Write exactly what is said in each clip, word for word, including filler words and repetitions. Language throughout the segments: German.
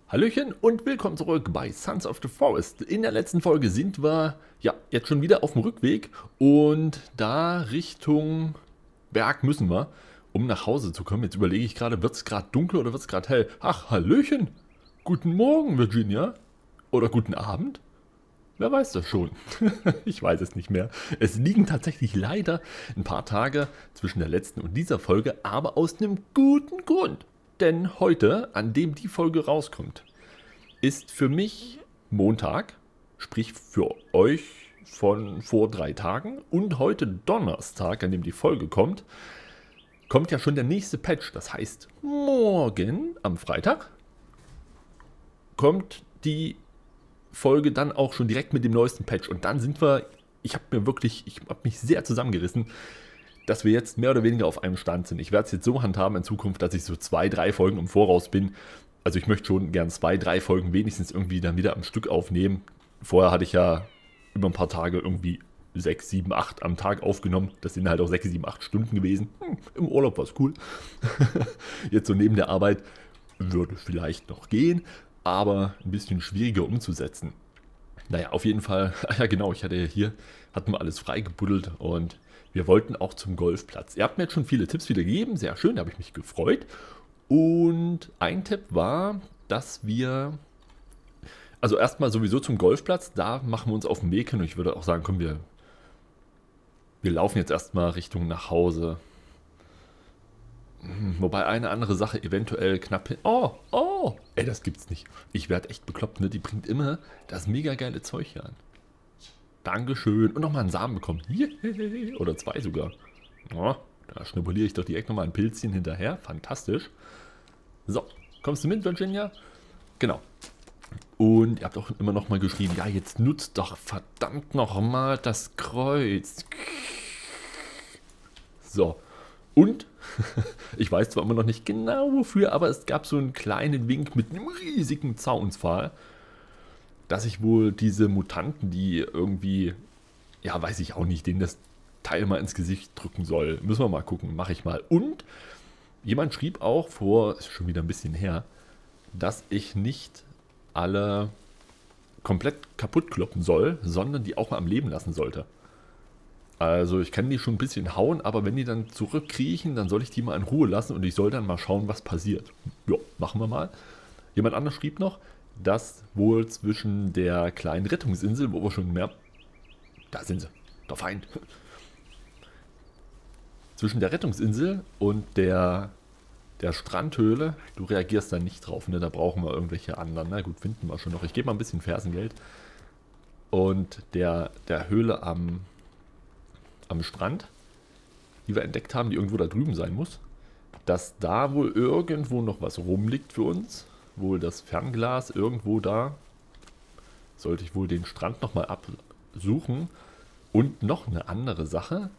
Hallöchen und willkommen zurück bei Sons of the Forest. In der letzten Folge sind wir ja jetzt schon wieder auf dem Rückweg und da Richtung Berg müssen wir, um nach Hause zu kommen. Jetzt überlege ich gerade, wird es gerade dunkel oder wird es gerade hell? Ach, Hallöchen! Guten Morgen, Virginia. Oder guten Abend? Wer weiß das schon? Ich weiß es nicht mehr. Es liegen tatsächlich leider ein paar Tage zwischen der letzten und dieser Folge, aber aus einem guten Grund. Denn heute, an dem die Folge rauskommt, ist für mich Montag, sprich für euch von vor drei Tagen. Und heute Donnerstag, an dem die Folge kommt, kommt ja schon der nächste Patch. Das heißt, morgen am Freitag kommt die Folge dann auch schon direkt mit dem neuesten Patch. Und dann sind wir, ich habe mir wirklich, ich habe mich sehr zusammengerissen, dass wir jetzt mehr oder weniger auf einem Stand sind. Ich werde es jetzt so handhaben in Zukunft, dass ich so zwei, drei Folgen im Voraus bin. Also ich möchte schon gern zwei, drei Folgen wenigstens irgendwie dann wieder am Stück aufnehmen. Vorher hatte ich ja über ein paar Tage irgendwie sechs, sieben, acht am Tag aufgenommen. Das sind halt auch sechs, sieben, acht Stunden gewesen. Hm, im Urlaub war es cool. Jetzt so neben der Arbeit würde vielleicht noch gehen, aber ein bisschen schwieriger umzusetzen. Naja, auf jeden Fall, ja genau, ich hatte ja hier, hatten wir alles freigebuddelt und wir wollten auch zum Golfplatz. Ihr habt mir jetzt schon viele Tipps wieder gegeben, sehr schön, da habe ich mich gefreut. Und ein Tipp war, dass wir, also erstmal sowieso zum Golfplatz, da machen wir uns auf den Weg hin und ich würde auch sagen, komm, wir, wir laufen jetzt erstmal Richtung nach Hause. Wobei eine andere Sache eventuell knapp hin. Oh, oh, ey, das gibt's nicht. Ich werde echt bekloppt, ne? Die bringt immer das mega geile Zeug hier an. Dankeschön. Und nochmal einen Samen bekommen. Oder zwei sogar. Oh, da schnuppeliere ich doch direkt nochmal ein Pilzchen hinterher. Fantastisch. So, kommst du mit, Virginia? Genau. Und ihr habt auch immer nochmal geschrieben, ja, jetzt nutzt doch verdammt nochmal das Kreuz. So. Und, ich weiß zwar immer noch nicht genau wofür, aber es gab so einen kleinen Wink mit einem riesigen Zaunpfahl, dass ich wohl diese Mutanten, die irgendwie, ja, weiß ich auch nicht, denen das Teil mal ins Gesicht drücken soll. Müssen wir mal gucken, mache ich mal. Und jemand schrieb auch vor, ist schon wieder ein bisschen her, dass ich nicht alle komplett kaputt kloppen soll, sondern die auch mal am Leben lassen sollte. Also ich kann die schon ein bisschen hauen, aber wenn die dann zurückkriechen, dann soll ich die mal in Ruhe lassen und ich soll dann mal schauen, was passiert. Ja, machen wir mal. Jemand anderes schrieb noch, dass wohl zwischen der kleinen Rettungsinsel, wo wir schon mehr... Da sind sie, der Feind. Zwischen der Rettungsinsel und der, der Strandhöhle, du reagierst da nicht drauf, ne? Da brauchen wir irgendwelche anderen. Na gut, finden wir schon noch. Ich gebe mal ein bisschen Fersengeld. Und der, der Höhle am... am Strand, die wir entdeckt haben, die irgendwo da drüben sein muss, dass da wohl irgendwo noch was rumliegt für uns. Wohl das Fernglas irgendwo da. Sollte ich wohl den Strand nochmal absuchen. Und noch eine andere Sache,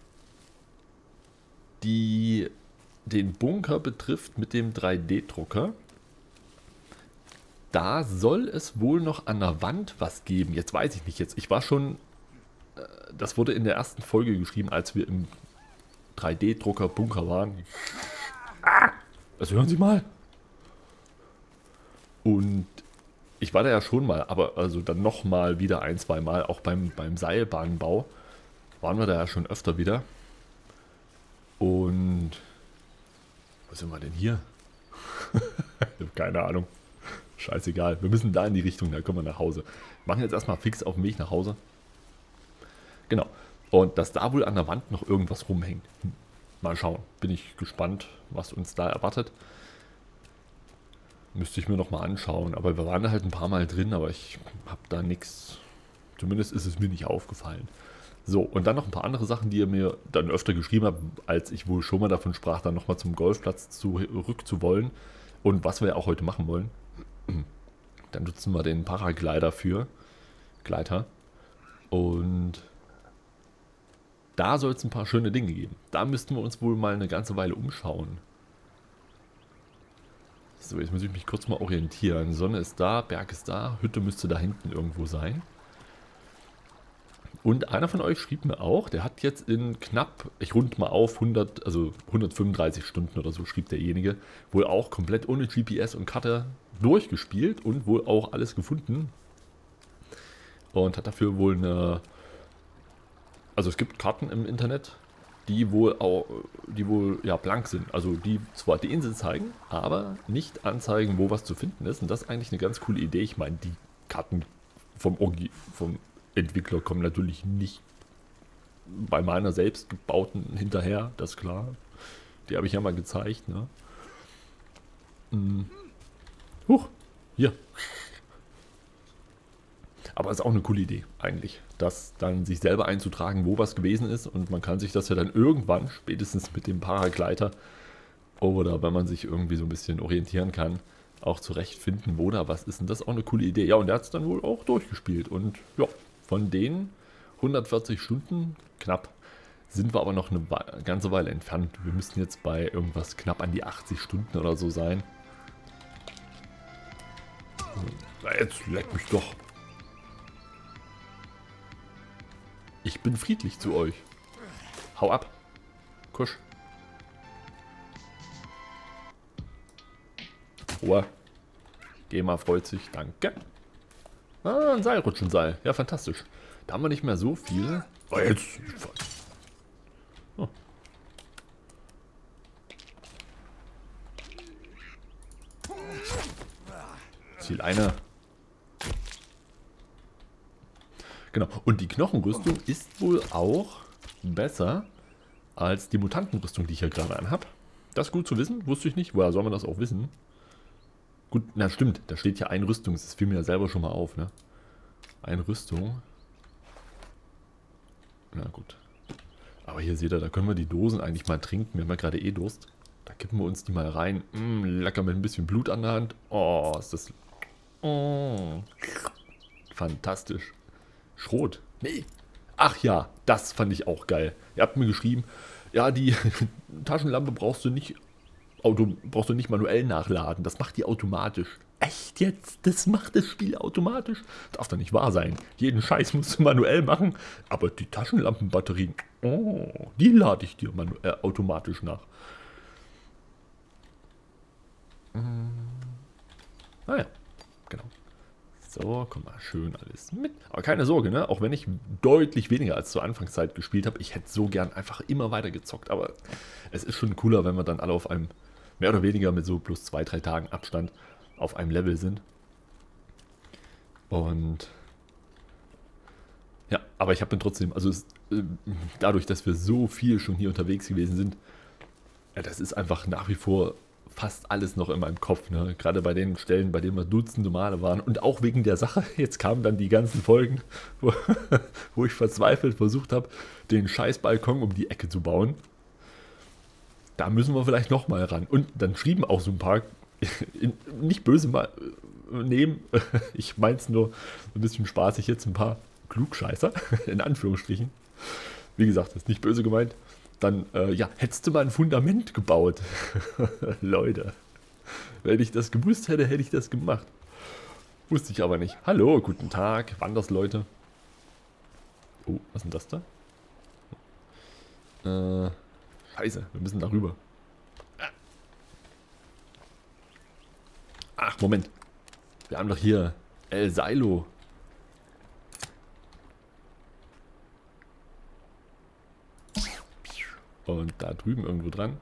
die den Bunker betrifft mit dem drei D Drucker. Da soll es wohl noch an der Wand was geben. Jetzt weiß ich nicht, jetzt ich war schon... Das wurde in der ersten Folge geschrieben, als wir im drei D Drucker Bunker waren. Also hören Sie mal. Und ich war da ja schon mal, aber also dann nochmal wieder ein, zwei Mal, auch beim, beim Seilbahnbau waren wir da ja schon öfter wieder. Und wo sind wir denn hier? Ich habe keine Ahnung. Scheißegal, wir müssen da in die Richtung, da kommen wir nach Hause. Wir machen jetzt erstmal fix auf dem Weg nach Hause. Genau. Und dass da wohl an der Wand noch irgendwas rumhängt. Mal schauen. Bin ich gespannt, was uns da erwartet. Müsste ich mir noch mal anschauen. Aber wir waren da halt ein paar Mal drin, aber ich habe da nichts. Zumindest ist es mir nicht aufgefallen. So, und dann noch ein paar andere Sachen, die ihr mir dann öfter geschrieben habt, als ich wohl schon mal davon sprach, dann nochmal zum Golfplatz zurück zu wollen. Und was wir ja auch heute machen wollen. Dann nutzen wir den Paraglider für. Gleiter. Und... da soll es ein paar schöne Dinge geben. Da müssten wir uns wohl mal eine ganze Weile umschauen. So, jetzt muss ich mich kurz mal orientieren. Sonne ist da, Berg ist da, Hütte müsste da hinten irgendwo sein. Und einer von euch schrieb mir auch, der hat jetzt in knapp, ich rund mal auf, hundert, also hundertfünfunddreißig Stunden oder so, schrieb derjenige, wohl auch komplett ohne G P S und Karte durchgespielt und wohl auch alles gefunden. Und hat dafür wohl eine... Also es gibt Karten im Internet, die wohl auch, die wohl ja blank sind. Also die zwar die Insel zeigen, aber nicht anzeigen, wo was zu finden ist. Und das ist eigentlich eine ganz coole Idee. Ich meine, die Karten vom, Orgi vom Entwickler kommen natürlich nicht bei meiner selbst gebauten hinterher, das ist klar. Die habe ich ja mal gezeigt, ne? Hm. Huch, hier. Aber ist auch eine coole Idee, eigentlich. Das dann sich selber einzutragen, wo was gewesen ist. Und man kann sich das ja dann irgendwann, spätestens mit dem Paragleiter, oder wenn man sich irgendwie so ein bisschen orientieren kann, auch zurechtfinden, wo da was ist. Und das ist auch eine coole Idee. Ja, und der hat es dann wohl auch durchgespielt. Und ja, von den hundertvierzig Stunden knapp sind wir aber noch eine ganze Weile entfernt. Wir müssten jetzt bei irgendwas knapp an die achtzig Stunden oder so sein. Na, jetzt leck mich doch. Ich bin friedlich zu euch. Hau ab. Kusch. Ruhe. Gema freut sich. Danke. Ah, ein Seilrutschenseil. Ja, fantastisch. Da haben wir nicht mehr so viel. Oh, jetzt. Oh. Ziel eine. Genau. Und die Knochenrüstung ist wohl auch besser als die Mutantenrüstung, die ich hier gerade anhab. Das ist gut zu wissen. Wusste ich nicht. Woher soll man das auch wissen? Gut, na stimmt. Da steht ja eine Rüstung. Das fiel mir ja selber schon mal auf, ne? Eine Rüstung. Na gut. Aber hier seht ihr, da können wir die Dosen eigentlich mal trinken. Wir haben ja gerade eh Durst. Da kippen wir uns die mal rein. Mm, lecker mit ein bisschen Blut an der Hand. Oh, ist das... Oh. Fantastisch. Schrot. Nee. Ach ja, das fand ich auch geil. Ihr habt mir geschrieben, ja, die Taschenlampe brauchst du nicht Auto, brauchst du nicht manuell nachladen. Das macht die automatisch. Echt jetzt? Das macht das Spiel automatisch? Darf doch nicht wahr sein. Jeden Scheiß musst du manuell machen. Aber die Taschenlampenbatterien, oh, die lade ich dir manu äh, automatisch nach. Hm. Naja, genau. So, komm mal, schön alles mit. Aber keine Sorge, ne? Auch wenn ich deutlich weniger als zur Anfangszeit gespielt habe, ich hätte so gern einfach immer weiter gezockt. Aber es ist schon cooler, wenn wir dann alle auf einem, mehr oder weniger mit so plus zwei, drei Tagen Abstand auf einem Level sind. Und ja, aber ich habe dann trotzdem, also es, äh, dadurch, dass wir so viel schon hier unterwegs gewesen sind, ja, das ist einfach nach wie vor fast alles noch in meinem Kopf, ne? Gerade bei den Stellen, bei denen wir Dutzende Male waren. Und auch wegen der Sache, jetzt kamen dann die ganzen Folgen, wo, wo ich verzweifelt versucht habe, den scheiß Balkon um die Ecke zu bauen. Da müssen wir vielleicht nochmal ran. Und dann schrieben auch so ein paar, nicht böse mal nehmen, ich mein's nur ein bisschen spaßig jetzt, ein paar Klugscheißer, in Anführungsstrichen. Wie gesagt, das ist nicht böse gemeint. Dann, äh, ja, hättest du mal ein Fundament gebaut. Leute, wenn ich das gewusst hätte, hätte ich das gemacht. Wusste ich aber nicht. Hallo, guten Tag, Wandersleute. Oh, was ist denn das da? Äh, scheiße, wir müssen da rüber. Ach, Moment. Wir haben doch hier El Silo. Und da drüben irgendwo dran.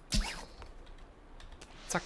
Zack.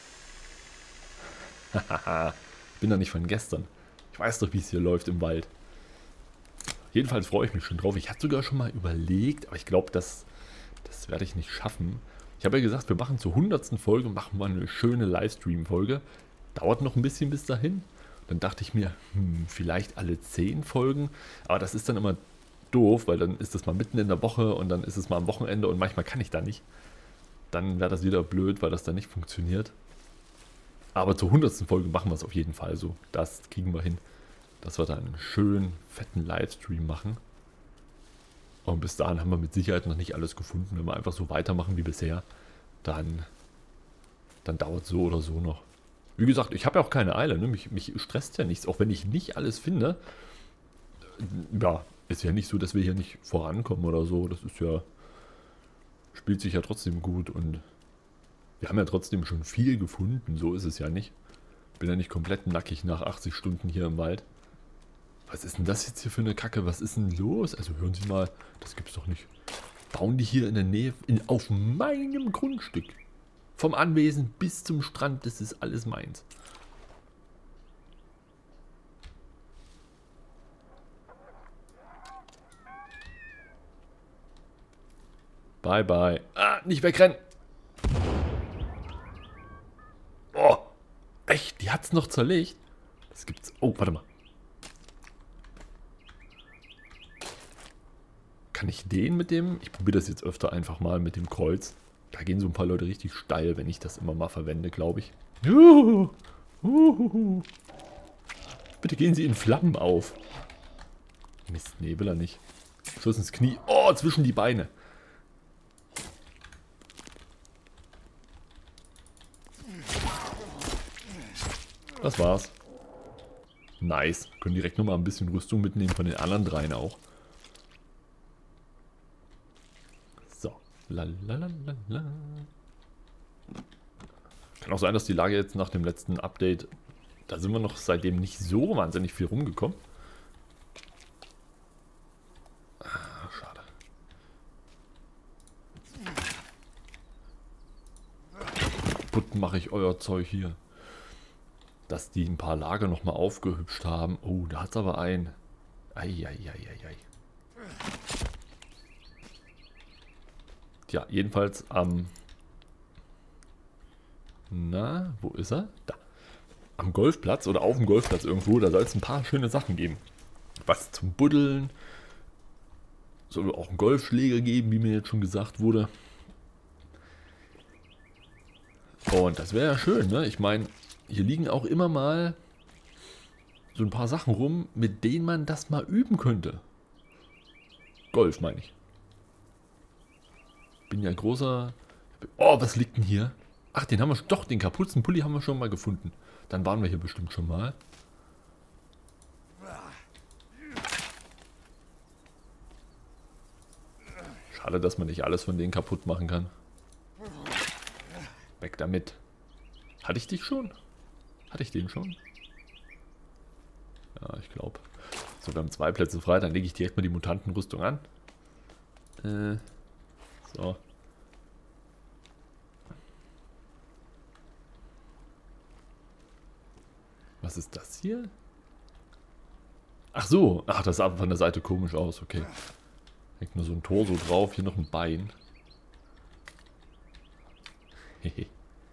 Hahaha. Ich bin doch nicht von gestern. Ich weiß doch, wie es hier läuft im Wald. Jedenfalls freue ich mich schon drauf. Ich hatte sogar schon mal überlegt, aber ich glaube, das, das werde ich nicht schaffen. Ich habe ja gesagt, wir machen zur hundertsten Folge, machen wir eine schöne Livestream-Folge. Dauert noch ein bisschen bis dahin. Dann dachte ich mir, hm, vielleicht alle zehn Folgen. Aber das ist dann immer doof, weil dann ist das mal mitten in der Woche und dann ist es mal am Wochenende und manchmal kann ich da nicht. Dann wäre das wieder blöd, weil das dann nicht funktioniert. Aber zur hundertsten Folge machen wir es auf jeden Fall so. Das kriegen wir hin, dass wir da einen schönen, fetten Livestream machen. Und bis dahin haben wir mit Sicherheit noch nicht alles gefunden. Wenn wir einfach so weitermachen wie bisher, dann, dann dauert es so oder so noch. Wie gesagt, ich habe ja auch keine Eile. Ne? Mich, mich stresst ja nichts, auch wenn ich nicht alles finde. Ja, ist ja nicht so, dass wir hier nicht vorankommen oder so. Das ist ja, spielt sich ja trotzdem gut und wir haben ja trotzdem schon viel gefunden. So ist es ja nicht. bin ja nicht komplett nackig nach achtzig Stunden hier im Wald. Was ist denn das jetzt hier für eine Kacke? Was ist denn los? Also hören Sie mal, das gibt's doch nicht. Bauen die hier in der Nähe, in, auf meinem Grundstück. Vom Anwesen bis zum Strand, das ist alles meins. Bye, bye. Ah, nicht wegrennen. Oh, echt, die hat's noch zerlegt. Das gibt's. Oh, warte mal. Kann ich den mit dem... Ich probiere das jetzt öfter einfach mal mit dem Kreuz. Da gehen so ein paar Leute richtig steil, wenn ich das immer mal verwende, glaube ich. Juhu, uhuhu. Bitte gehen Sie in Flammen auf. Mist, nee, will er nicht. So ist ins Knie. Oh, zwischen die Beine. Das war's. Nice. Können direkt nochmal ein bisschen Rüstung mitnehmen von den anderen dreien auch. So. Lalalala. Kann auch sein, dass die Lage jetzt nach dem letzten Update... Da sind wir noch seitdem nicht so wahnsinnig viel rumgekommen. Ah, schade. Kaputt mache ich euer Zeug hier. Dass die ein paar Lager nochmal aufgehübscht haben. Oh, da hat es aber ein. Eieieiei. Tja, jedenfalls am... Na, wo ist er? Da. Am Golfplatz oder auf dem Golfplatz irgendwo, da soll es ein paar schöne Sachen geben. Was zum Buddeln. Soll auch einen Golfschläger geben, wie mir jetzt schon gesagt wurde. Und das wäre ja schön, ne? Ich meine, hier liegen auch immer mal so ein paar Sachen rum, mit denen man das mal üben könnte. Golf, meine ich. Bin ja großer... Oh, was liegt denn hier? Ach, den haben wir... Doch, den Kapuzenpulli haben wir schon mal gefunden. Dann waren wir hier bestimmt schon mal. Schade, dass man nicht alles von denen kaputt machen kann. Weg damit. Hatte ich dich schon? Hatte ich den schon? Ja, ich glaube. So, wir haben zwei Plätze frei. Dann lege ich direkt mal die Mutantenrüstung an. Äh, so. Was ist das hier? Ach so. Ach, das sah von der Seite komisch aus. Okay. Hängt nur so ein Torso drauf. Hier noch ein Bein. Hehe.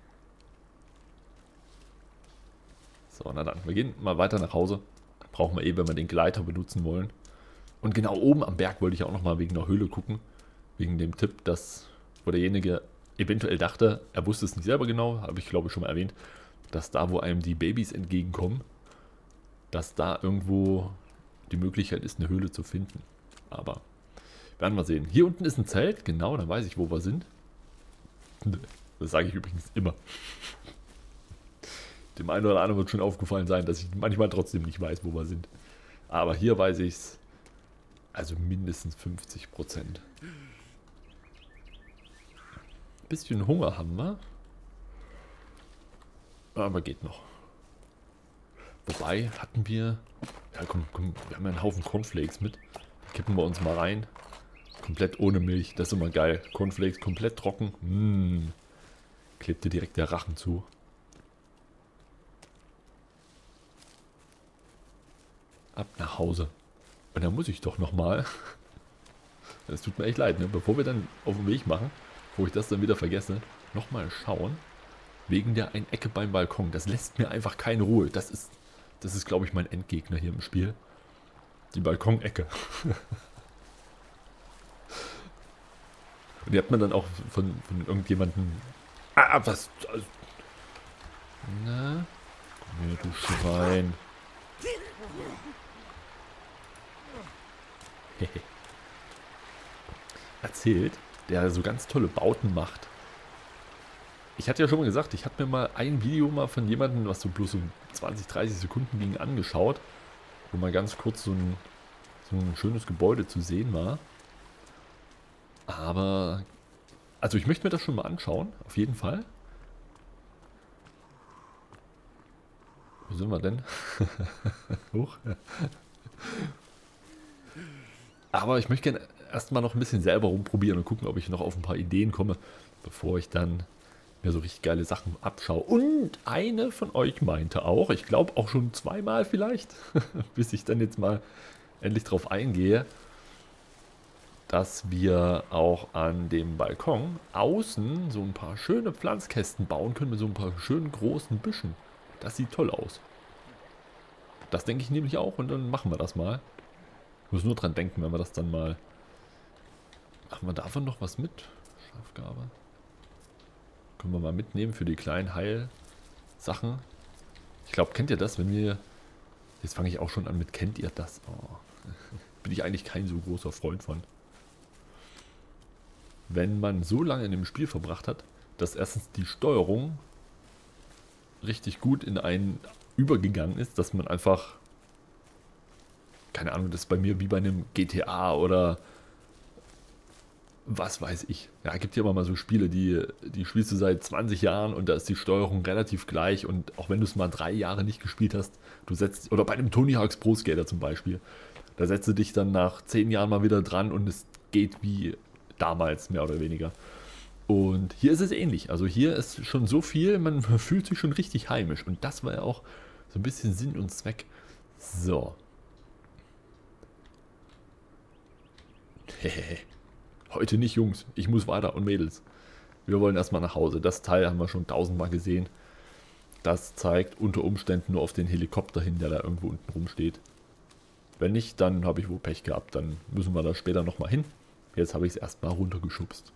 So, na dann. Wir gehen mal weiter nach Hause. Brauchen wir eh, wenn wir den Gleiter benutzen wollen. Und genau oben am Berg wollte ich auch nochmal wegen der Höhle gucken. Wegen dem Tipp, dass, wo derjenige eventuell dachte, er wusste es nicht selber genau, habe ich glaube ich schon mal erwähnt, dass da, wo einem die Babys entgegenkommen, dass da irgendwo die Möglichkeit ist, eine Höhle zu finden. Aber werden wir sehen. Hier unten ist ein Zelt, genau, dann weiß ich, wo wir sind. Das sage ich übrigens immer. Dem einen oder anderen wird schon aufgefallen sein, dass ich manchmal trotzdem nicht weiß, wo wir sind. Aber hier weiß ich es. Also mindestens fünfzig Prozent. Bisschen Hunger haben wir. Aber geht noch. Wobei hatten wir... Ja komm, komm, wir haben ja einen Haufen Cornflakes mit. Die kippen wir uns mal rein. Komplett ohne Milch, das ist immer geil. Cornflakes komplett trocken. Mmh. Klebt dir direkt der Rachen zu. Ab nach Hause. Und dann muss ich doch nochmal. Das tut mir echt leid, ne? Bevor wir dann auf den Weg machen, wo ich das dann wieder vergesse, nochmal schauen. Wegen der einen Ecke beim Balkon. Das lässt mir einfach keine Ruhe. Das ist, das ist glaube ich, mein Endgegner hier im Spiel. Die Balkonecke. Und die hat man dann auch von, von irgendjemandem... Ah, was... Na? Komm her, du Schwein. Erzählt, der so ganz tolle Bauten macht. Ich hatte ja schon mal gesagt, ich hatte mir mal ein Video mal von jemandem, was so bloß so zwanzig, dreißig Sekunden ging, angeschaut, wo mal ganz kurz so ein, so ein schönes Gebäude zu sehen war. Aber, also ich möchte mir das schon mal anschauen, auf jeden Fall. Wo sind wir denn? Hoch. Aber ich möchte gerne erstmal noch ein bisschen selber rumprobieren und gucken, ob ich noch auf ein paar Ideen komme, bevor ich dann mir so richtig geile Sachen abschaue. Und eine von euch meinte auch, ich glaube auch schon zweimal vielleicht, bis ich dann jetzt mal endlich drauf eingehe, dass wir auch an dem Balkon außen so ein paar schöne Pflanzkästen bauen können mit so ein paar schönen großen Büschen. Das sieht toll aus. Das denke ich nämlich auch und dann machen wir das mal. Ich muss nur dran denken, wenn wir das dann mal... Machen wir davon noch was mit? Schafgabe. Können wir mal mitnehmen für die kleinen Heilsachen. Ich glaube, kennt ihr das, wenn wir... Jetzt fange ich auch schon an mit, kennt ihr das? Oh. Bin ich eigentlich kein so großer Freund von. Wenn man so lange in dem Spiel verbracht hat, dass erstens die Steuerung richtig gut in einen übergegangen ist, dass man einfach, keine Ahnung, das ist bei mir wie bei einem G T A oder was weiß ich. Ja, es gibt ja immer mal so Spiele, die, die spielst du seit zwanzig Jahren und da ist die Steuerung relativ gleich und auch wenn du es mal drei Jahre nicht gespielt hast, du setzt, oder bei einem Tony Hawk's Pro Skater zum Beispiel, da setzt du dich dann nach zehn Jahren mal wieder dran und es geht wie damals, mehr oder weniger. Und hier ist es ähnlich. Also hier ist schon so viel, man fühlt sich schon richtig heimisch. Und das war ja auch so ein bisschen Sinn und Zweck. So. Heute nicht, Jungs. Ich muss weiter und Mädels. Wir wollen erstmal nach Hause. Das Teil haben wir schon tausendmal gesehen. Das zeigt unter Umständen nur auf den Helikopter hin, der da irgendwo unten rumsteht. Wenn nicht, dann habe ich wohl Pech gehabt. Dann müssen wir da später nochmal hin. Jetzt habe ich es erstmal runtergeschubst.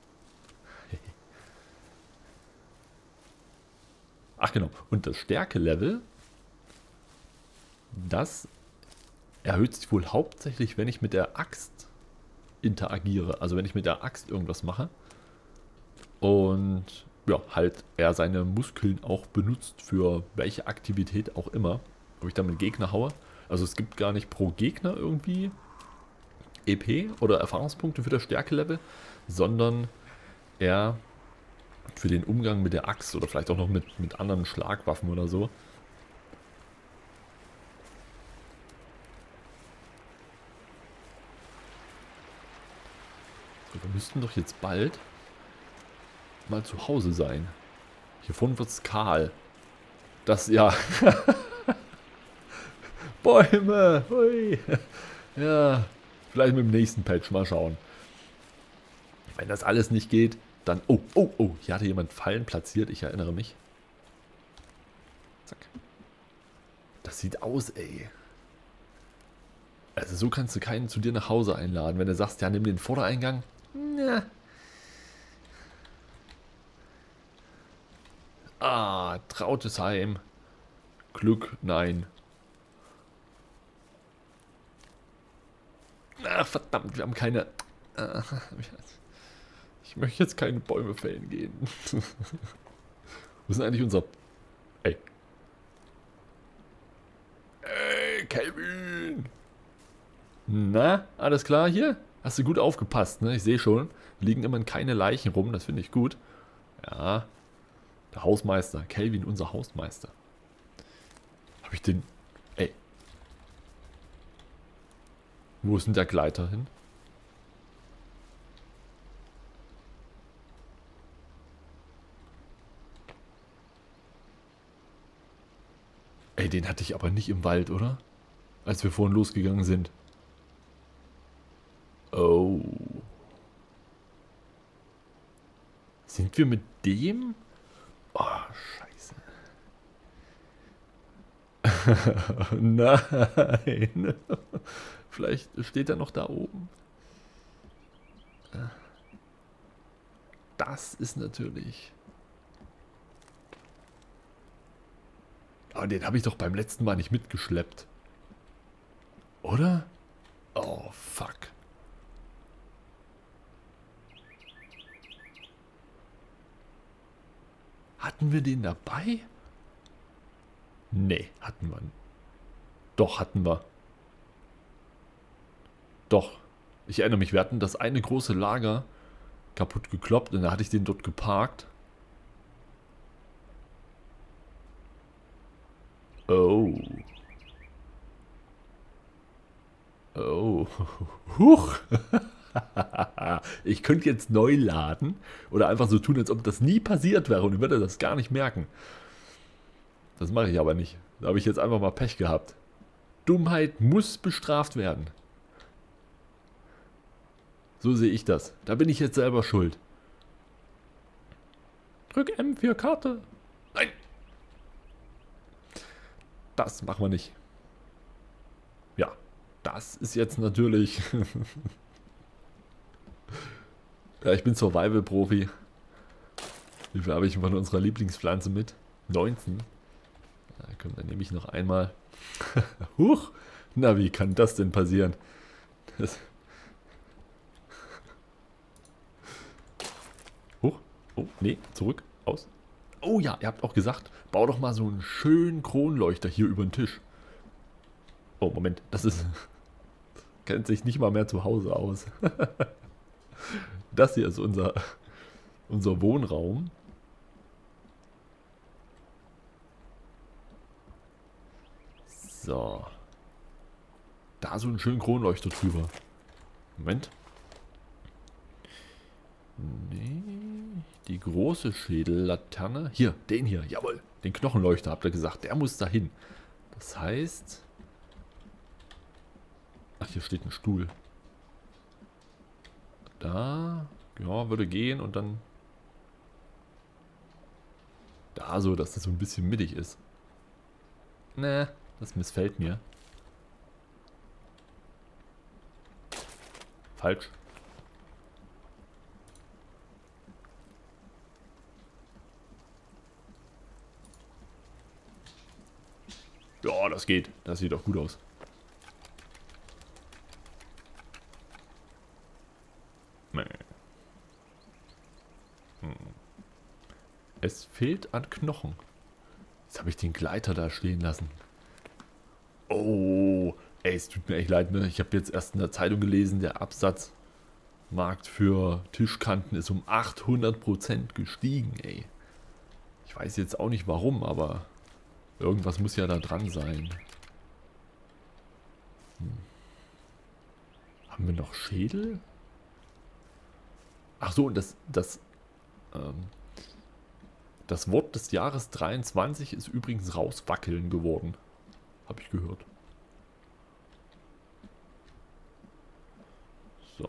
Ach genau, und das Stärke-Level, das erhöht sich wohl hauptsächlich, wenn ich mit der Axt interagiere. Also wenn ich mit der Axt irgendwas mache. Und ja, halt er seine Muskeln auch benutzt für welche Aktivität auch immer. Ob ich damit Gegner haue. Also es gibt gar nicht pro Gegner irgendwie E P oder Erfahrungspunkte für das Stärke-Level, sondern er für den Umgang mit der Axt oder vielleicht auch noch mit, mit anderen Schlagwaffen oder so. So, wir müssten doch jetzt bald mal zu Hause sein. Hier vorne wird es kahl. Das, ja. Bäume. Hui. Ja. Vielleicht mit dem nächsten Patch. Mal schauen. Wenn das alles nicht geht, dann... Oh, oh, oh. Hier hatte jemand Fallen platziert. Ich erinnere mich. Zack. Das sieht aus, ey. Also so kannst du keinen zu dir nach Hause einladen. Wenn du sagst, ja, nimm den Vordereingang. Na. Ah, Trautesheim. Glück, nein. Ach, verdammt, wir haben keine... Ich möchte jetzt keine Bäume fällen gehen. Wo ist denn eigentlich unser... Ey. Ey, Kelvin. Na, alles klar hier? Hast du gut aufgepasst, ne? Ich sehe schon. Liegen immerhin keine Leichen rum, das finde ich gut. Ja. Der Hausmeister. Kelvin, unser Hausmeister. Habe ich den... Ey. Wo ist denn der Gleiter hin? Ey, den hatte ich aber nicht im Wald, oder? Als wir vorhin losgegangen sind. Oh. Sind wir mit dem? Oh, scheiße. Nein. Vielleicht steht er noch da oben. Das ist natürlich... Aber den habe ich doch beim letzten Mal nicht mitgeschleppt. Oder? Oh, fuck. Hatten wir den dabei? Nee, hatten wir. Doch, hatten wir. Doch. Ich erinnere mich, wir hatten das eine große Lager kaputt gekloppt und da hatte ich den dort geparkt. Oh. Oh, huch. Ich könnte jetzt neu laden oder einfach so tun, als ob das nie passiert wäre und ich würde das gar nicht merken. Das mache ich aber nicht. Da habe ich jetzt einfach mal Pech gehabt. Dummheit muss bestraft werden. So sehe ich das. Da bin ich jetzt selber schuld. Drück M für Karte. Nein. Das machen wir nicht. Ja, das ist jetzt natürlich... Ja, ich bin Survival-Profi. Wie viel habe ich von unserer Lieblingspflanze mit? neunzehn. Ja, komm, dann nehme ich noch einmal. Huch! Na, wie kann das denn passieren? Das Huch! Oh, nee, zurück, aus. Oh ja, ihr habt auch gesagt, bau doch mal so einen schönen Kronleuchter hier über den Tisch. Oh, Moment, das ist... kennt sich nicht mal mehr zu Hause aus. Das hier ist unser, unser Wohnraum. So. Da so einen schönen Kronleuchter drüber. Moment. Nee. Die große Schädellaterne. Hier, den hier. Jawohl. Den Knochenleuchter habt ihr gesagt. Der muss dahin. Das heißt... Ach, hier steht ein Stuhl. Da, ja, würde gehen und dann da so, dass das so ein bisschen mittig ist. Ne, das missfällt mir. Falsch. Ja, das geht. Das sieht doch gut aus. Es fehlt an Knochen. Jetzt habe ich den Gleiter da stehen lassen. Oh, ey, es tut mir echt leid, ne? Ich habe jetzt erst in der Zeitung gelesen, der Absatzmarkt für Tischkanten ist um achthundert Prozent gestiegen, ey. Ich weiß jetzt auch nicht warum, aber irgendwas muss ja da dran sein. Hm. Haben wir noch Schädel? Ach so, und das, das, ähm, das Wort des Jahres dreiundzwanzig ist übrigens rauswackeln geworden. Habe ich gehört. So.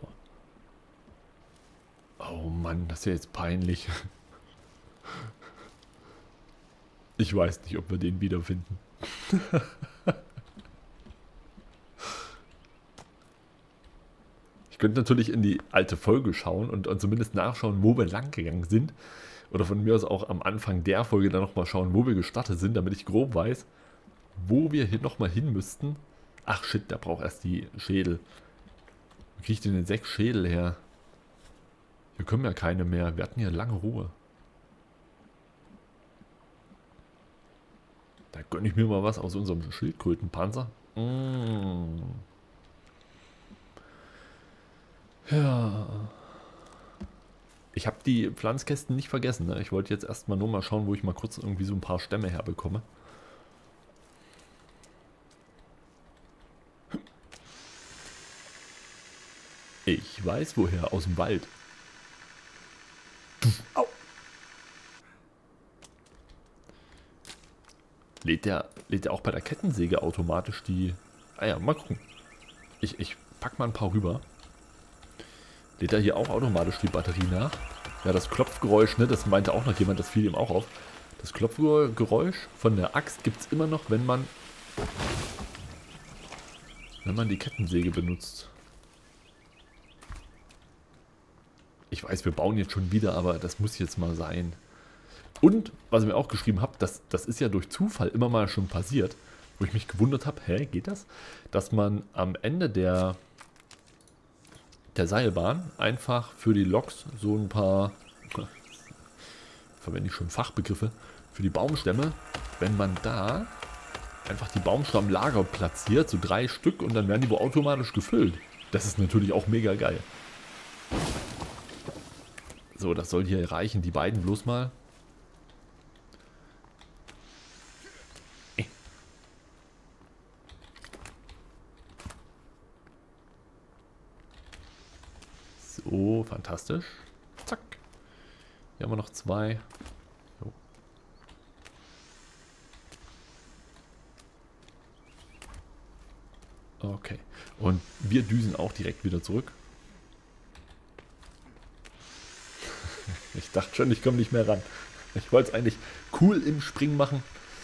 Oh Mann, das ist ja jetzt peinlich. Ich weiß nicht, ob wir den wiederfinden. Ich könnte natürlich in die alte Folge schauen und, und zumindest nachschauen, wo wir lang gegangen sind. Oder von mir aus auch am Anfang der Folge dann nochmal schauen, wo wir gestartet sind, damit ich grob weiß, wo wir hier nochmal hin müssten. Ach shit, der braucht erst die Schädel. Wo kriege ich denn den sechs Schädel her? Hier kommen ja keine mehr. Wir hatten hier lange Ruhe. Da gönne ich mir mal was aus unserem Schildkrötenpanzer. Mmh. Ja. Ich habe die Pflanzkästen nicht vergessen. Ne? Ich wollte jetzt erstmal nur mal schauen, wo ich mal kurz irgendwie so ein paar Stämme herbekomme. Ich weiß woher, aus dem Wald. Au. Lädt der, lädt der auch bei der Kettensäge automatisch die... Ah ja, mal gucken. Ich, ich pack mal ein paar rüber. Lädt er hier auch automatisch die Batterie nach? Ja, das Klopfgeräusch, ne, das meinte auch noch jemand, das fiel ihm auch auf. Das Klopfgeräusch von der Axt gibt es immer noch, wenn man... Wenn man die Kettensäge benutzt. Ich weiß, wir bauen jetzt schon wieder, aber das muss jetzt mal sein. Und, was ich mir auch geschrieben habe, das, das ist ja durch Zufall immer mal schon passiert, wo ich mich gewundert habe, hä, geht das? Dass man am Ende der, der Seilbahn einfach für die Loks so ein paar, verwende ich schon Fachbegriffe, für die Baumstämme, wenn man da einfach die Baumstammlager platziert, so drei Stück, und dann werden die wohl automatisch gefüllt. Das ist natürlich auch mega geil. So, das soll hier reichen, die beiden bloß mal. So, fantastisch. Zack. Hier haben wir noch zwei. So. Okay. Und wir düsen auch direkt wieder zurück. Ich dachte schon, ich komme nicht mehr ran. Ich wollte es eigentlich cool im Springen machen.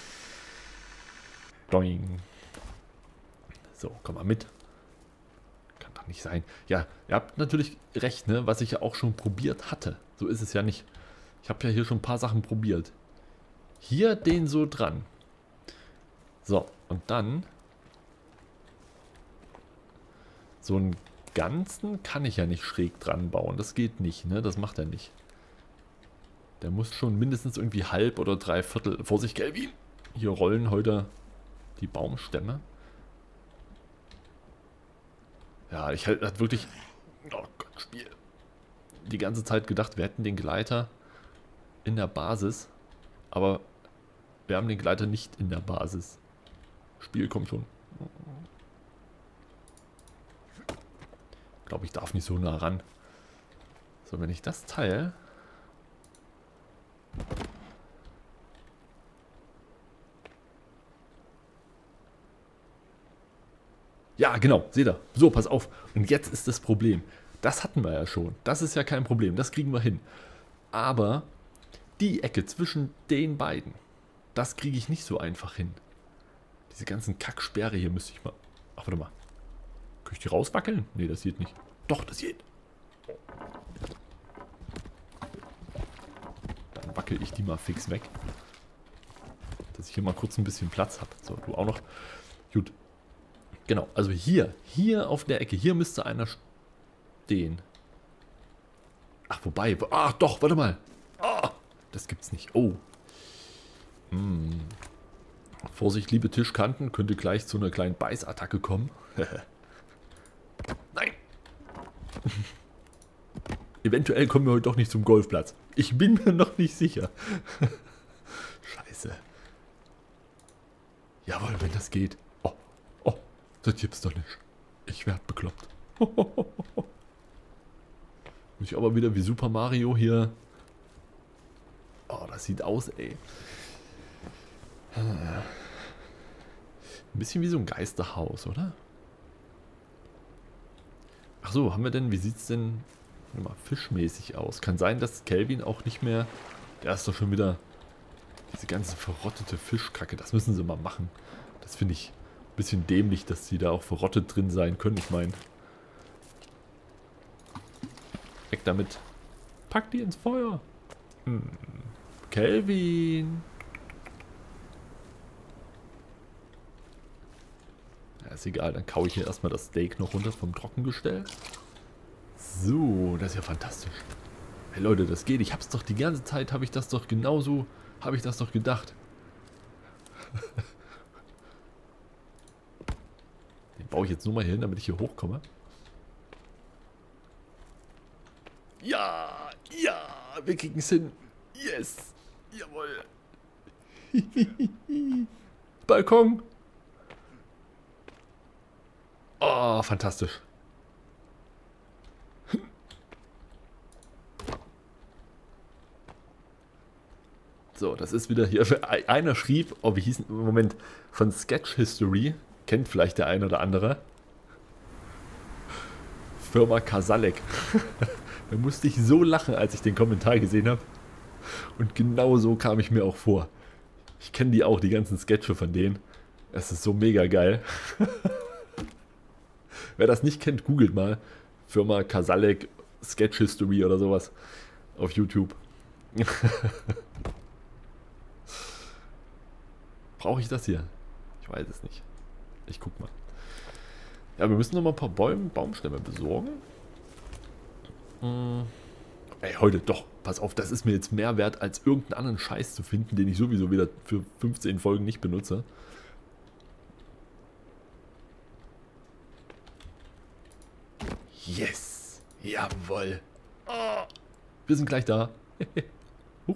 Doing. So, komm mal mit. Kann doch nicht sein. Ja, ihr habt natürlich recht, ne? Was ich ja auch schon probiert hatte. So ist es ja nicht. Ich habe ja hier schon ein paar Sachen probiert. Hier den so dran. So, und dann so einen ganzen kann ich ja nicht schräg dran bauen. Das geht nicht, ne? Das macht er nicht. Der muss schon mindestens irgendwie halb oder drei Viertel. Vorsicht, Kelvin! Hier rollen heute die Baumstämme. Ja, ich hätte wirklich, oh Gott, Spiel, die ganze Zeit gedacht, wir hätten den Gleiter in der Basis. Aber wir haben den Gleiter nicht in der Basis. Spiel kommt schon. Ich glaube, ich darf nicht so nah ran. So, wenn ich das teile. Ja, genau, seht ihr. So, pass auf. Und jetzt ist das Problem. Das hatten wir ja schon. Das ist ja kein Problem. Das kriegen wir hin. Aber die Ecke zwischen den beiden, das kriege ich nicht so einfach hin. Diese ganzen Kacksperre hier müsste ich mal... Ach, warte mal. Kann ich die rauswackeln? Nee, das geht nicht. Doch, das geht. Dann wackel ich die mal fix weg. Dass ich hier mal kurz ein bisschen Platz habe. So, du auch noch. Gut. Genau, also hier, hier auf der Ecke, hier müsste einer stehen. Ach, wobei, ach doch, warte mal. Ah, das gibt's nicht. Oh. Hm. Vorsicht, liebe Tischkanten, könnte gleich zu einer kleinen Beißattacke kommen. Nein. Eventuell kommen wir heute doch nicht zum Golfplatz. Ich bin mir noch nicht sicher. Scheiße. Jawohl, wenn das geht. Oh, oh, das gibt's doch nicht. Ich werd bekloppt. Muss ich aber wieder wie Super Mario hier... Oh, das sieht aus, ey. Ein bisschen wie so ein Geisterhaus, oder? Ach so, haben wir denn, wie sieht's denn mal fischmäßig aus? Kann sein, dass Kelvin auch nicht mehr... Der ist doch schon wieder... Diese ganze verrottete Fischkacke, das müssen sie mal machen. Das finde ich ein bisschen dämlich, dass sie da auch verrottet drin sein können. Ich meine... Weg damit. Pack die ins Feuer. Hm. Kelvin. Ja, ist egal, dann kaue ich hier erstmal das Steak noch runter vom Trockengestell. So, das ist ja fantastisch. Hey Leute, das geht. Ich hab's doch die ganze Zeit, habe ich das doch genauso, habe ich das doch gedacht. Den baue ich jetzt nur mal hier hin, damit ich hier hochkomme. Ja, ja, wir kriegen es hin. Yes, jawohl. Balkon. Oh, fantastisch. So, das ist wieder hier. Einer schrieb, oh, wie hieß denn im Moment, von Sketch History. Kennt vielleicht der eine oder andere. Firma Kasalek. Da musste ich so lachen, als ich den Kommentar gesehen habe. Und genau so kam ich mir auch vor. Ich kenne die auch, die ganzen Sketche von denen. Es ist so mega geil. Wer das nicht kennt, googelt mal. Firma Kasalek Sketch History oder sowas auf YouTube. Brauche ich das hier? Ich weiß es nicht. Ich guck mal. Ja, wir müssen noch mal ein paar Bäume, Baumstämme besorgen. Hm. Ey, heute doch. Pass auf, das ist mir jetzt mehr wert, als irgendeinen anderen Scheiß zu finden, den ich sowieso wieder für fünfzehn Folgen nicht benutze. Yes! Jawohl! Oh, wir sind gleich da. Huch.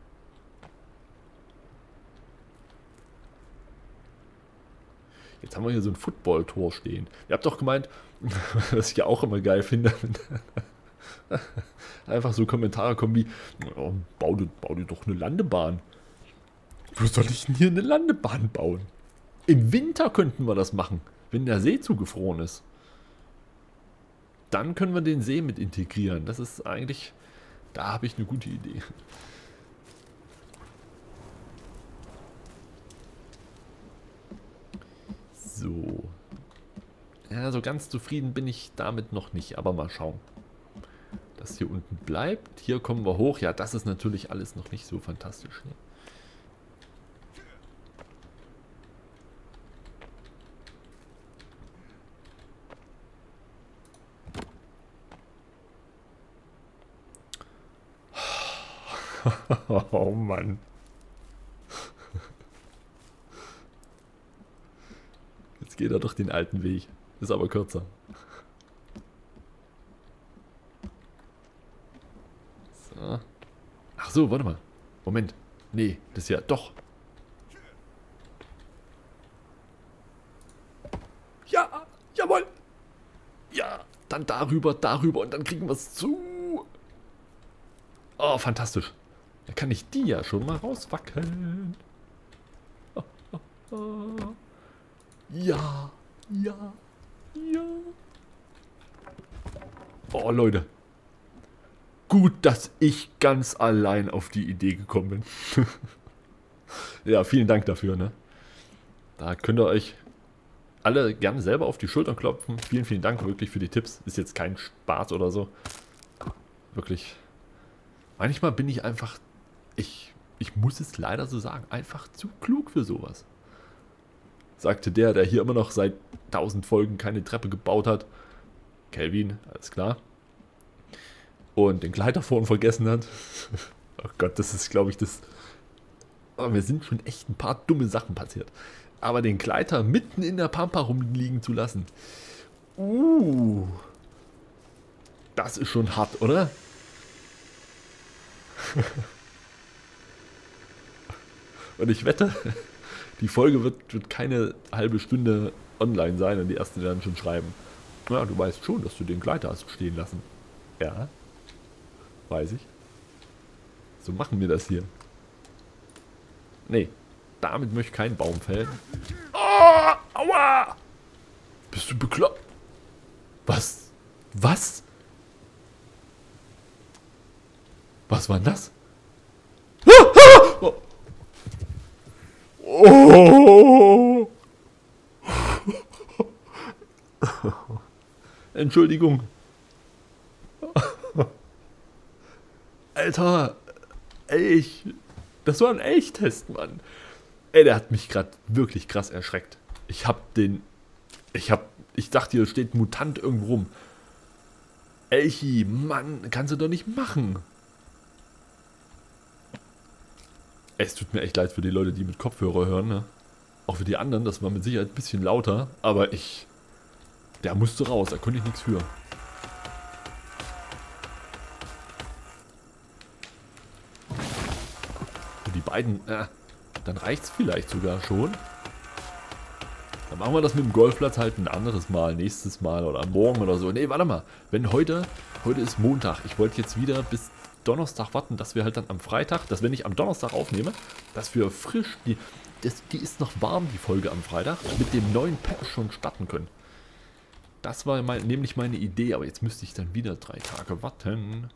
Jetzt haben wir hier so ein Football-Tor stehen. Ihr habt doch gemeint, was ich ja auch immer geil finde, Einfach so Kommentare kommen wie, oh, bau, dir, bau dir doch eine Landebahn. Wo soll ich denn hier eine Landebahn bauen? Im Winter könnten wir das machen, wenn der See zugefroren ist. Dann können wir den See mit integrieren. Das ist eigentlich, da habe ich eine gute Idee. So. Ja, so ganz zufrieden bin ich damit noch nicht, aber mal schauen. Das hier unten bleibt. Hier kommen wir hoch. Ja, das ist natürlich alles noch nicht so fantastisch. Ne? Oh Mann. Jetzt geht er doch den alten Weg. Ist aber kürzer. So. Ach so, warte mal. Moment. Nee, das ist ja doch. Ja, jawohl. Ja, dann darüber, darüber und dann kriegen wir es zu. Oh, fantastisch. Da kann ich die ja schon mal rauswackeln. Oh, oh, oh. Ja, ja, ja. Oh, Leute. Gut, dass ich ganz allein auf die Idee gekommen bin. Ja, vielen Dank dafür, ne? Da könnt ihr euch alle gerne selber auf die Schultern klopfen. Vielen, vielen Dank wirklich für die Tipps. Ist jetzt kein Spaß oder so. Wirklich. Manchmal bin ich einfach, ich, ich muss es leider so sagen, einfach zu klug für sowas. Sagte der, der hier immer noch seit tausend Folgen keine Treppe gebaut hat. Kelvin, alles klar. Und den Gleiter vorhin vergessen hat. Oh Gott, das ist, glaube ich, das... Oh, mir sind schon echt ein paar dumme Sachen passiert. Aber den Gleiter mitten in der Pampa rumliegen zu lassen. Uh. Das ist schon hart, oder? Und ich wette, die Folge wird, wird keine halbe Stunde online sein und die ersten werden schon schreiben. Ja, du weißt schon, dass du den Gleiter hast stehen lassen. Ja, weiß ich. So machen wir das hier. Nee, damit möchte ich keinen Baum fällen. Oh, aua! Bist du bekloppt? Was? Was? Was war denn das? Oh! Oh! Entschuldigung. Alter, Elch. Das war ein Elchtest, Mann. Ey, der hat mich gerade wirklich krass erschreckt. Ich hab den... Ich hab... Ich dachte, hier steht ein Mutant irgendwo rum. Elchi, Mann, kannst du doch nicht machen. Es tut mir echt leid für die Leute, die mit Kopfhörer hören, ne? Auch für die anderen, das war mit Sicherheit ein bisschen lauter, aber ich... Der musste raus, da konnte ich nichts für. Und die beiden, äh, dann reicht's vielleicht sogar schon. Dann machen wir das mit dem Golfplatz halt ein anderes Mal, nächstes Mal oder morgen oder so. Ne, warte mal, wenn heute, heute ist Montag, ich wollte jetzt wieder bis Donnerstag warten, dass wir halt dann am Freitag, dass wenn ich am Donnerstag aufnehme, dass wir frisch, die, das, die ist noch warm, die Folge am Freitag, mit dem neuen Patch schon starten können. Das war mein, nämlich meine Idee, aber jetzt müsste ich dann wieder drei Tage warten.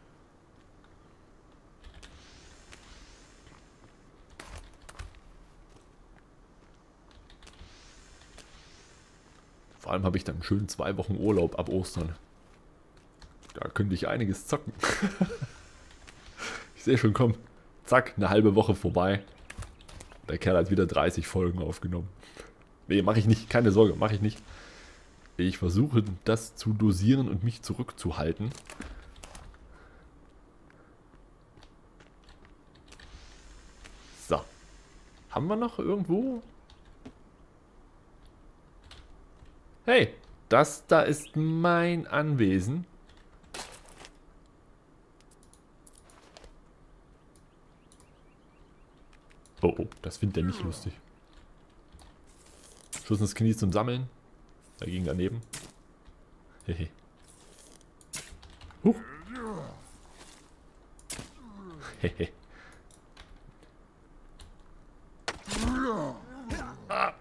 Vor allem habe ich dann schön zwei Wochen Urlaub ab Ostern. Da könnte ich einiges zocken. Ich sehe schon, komm, zack, eine halbe Woche vorbei. Der Kerl hat wieder dreißig Folgen aufgenommen. Nee, mache ich nicht, keine Sorge, mache ich nicht. Ich versuche das zu dosieren und mich zurückzuhalten. So. Haben wir noch irgendwo? Hey, das da ist mein Anwesen. Oh, oh, das findet er nicht lustig. Schuss ins Knie zum Sammeln. Da ging daneben. Hehe. Huch. ah.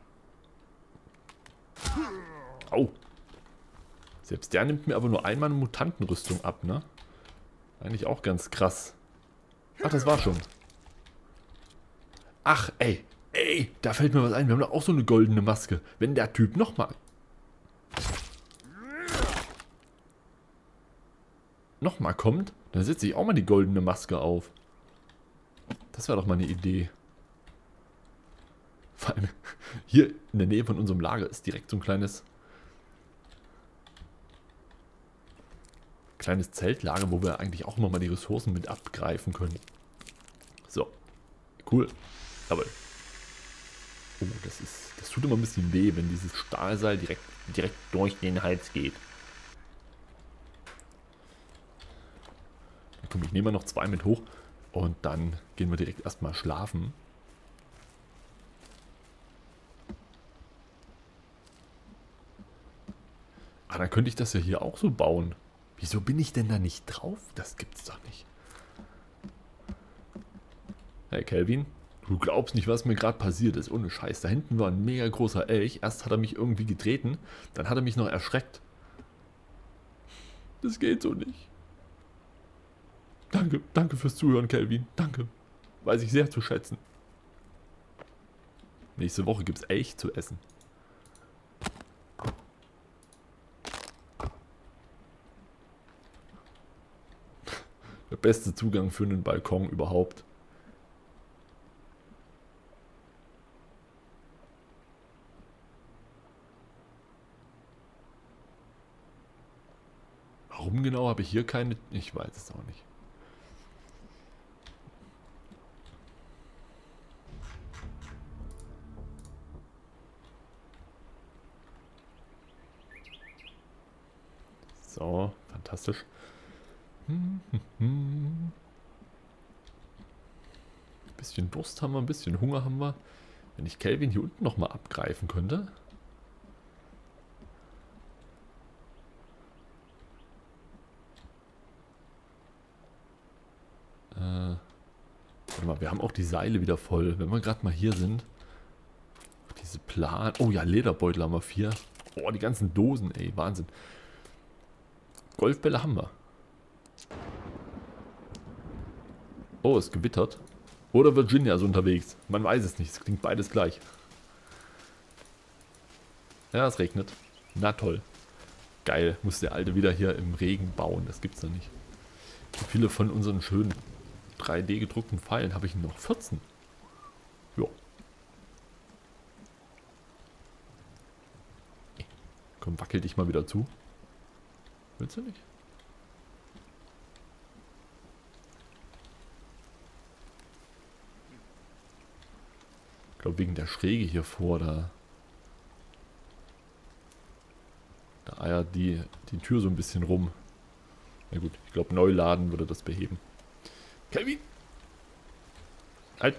Au. Selbst der nimmt mir aber nur einmal eine Mutantenrüstung ab, ne? Eigentlich auch ganz krass. Ach, das war schon. Ach, ey. Ey, da fällt mir was ein. Wir haben doch auch so eine goldene Maske. Wenn der Typ nochmal... nochmal kommt, dann setze ich auch mal die goldene Maske auf. Das wäre doch mal eine Idee. Vor allem hier in der Nähe von unserem Lager ist direkt so ein kleines... kleines Zeltlager, wo wir eigentlich auch immer mal die Ressourcen mit abgreifen können. So. Cool. Aber... oh, das ist... das tut immer ein bisschen weh, wenn dieses Stahlseil direkt, direkt durch den Hals geht. Komm, ich nehme mal noch zwei mit hoch und dann gehen wir direkt erstmal schlafen. Ah, dann könnte ich das ja hier auch so bauen. Wieso bin ich denn da nicht drauf? Das gibt's doch nicht. Hey Kelvin, du glaubst nicht, was mir gerade passiert ist. Ohne Scheiß, da hinten war ein mega großer Elch. Erst hat er mich irgendwie getreten, dann hat er mich noch erschreckt. Das geht so nicht. Danke, danke fürs Zuhören, Kelvin. Danke. Weiß ich sehr zu schätzen. Nächste Woche gibt es Elch zu essen. Der beste Zugang für einen Balkon überhaupt. Warum genau habe ich hier keine... ich weiß es auch nicht. So, fantastisch. Ein bisschen Durst haben wir, ein bisschen Hunger haben wir. Wenn ich Kelvin hier unten nochmal abgreifen könnte. Äh, warte mal, wir haben auch die Seile wieder voll. Wenn wir gerade mal hier sind. Diese Plan... oh ja, Lederbeutel haben wir vier. Oh, die ganzen Dosen, ey, Wahnsinn. Golfbälle haben wir. Oh, es gewittert. Oder Virginia ist unterwegs. Man weiß es nicht. Es klingt beides gleich. Ja, es regnet. Na toll. Geil. Muss der Alte wieder hier im Regen bauen. Das gibt's doch nicht. Wie viele von unseren schönen drei D gedruckten Pfeilen habe ich noch? vierzehn. Jo. Komm, wackel dich mal wieder zu. Willst du nicht? Ich glaube, wegen der Schräge hier vor, da, da eiert die, die Tür so ein bisschen rum. Na gut, ich glaube, neu laden würde das beheben. Kelvin! Halt!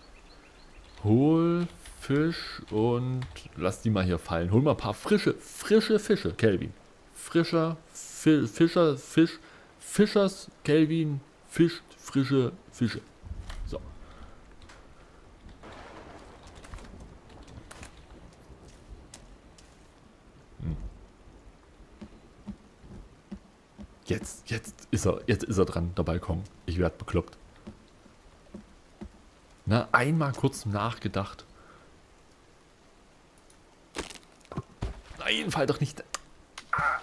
Hol Fisch und lass die mal hier fallen. Hol mal ein paar frische, frische Fische, Kelvin. Frischer Fi Fischer, Fisch, Fischers, Kelvin, fischt frische Fische. So. Hm. Jetzt, jetzt ist er, jetzt ist er dran, der Balkon. Ich werde bekloppt. Na, einmal kurz nachgedacht. Nein, fall doch nicht. Ah.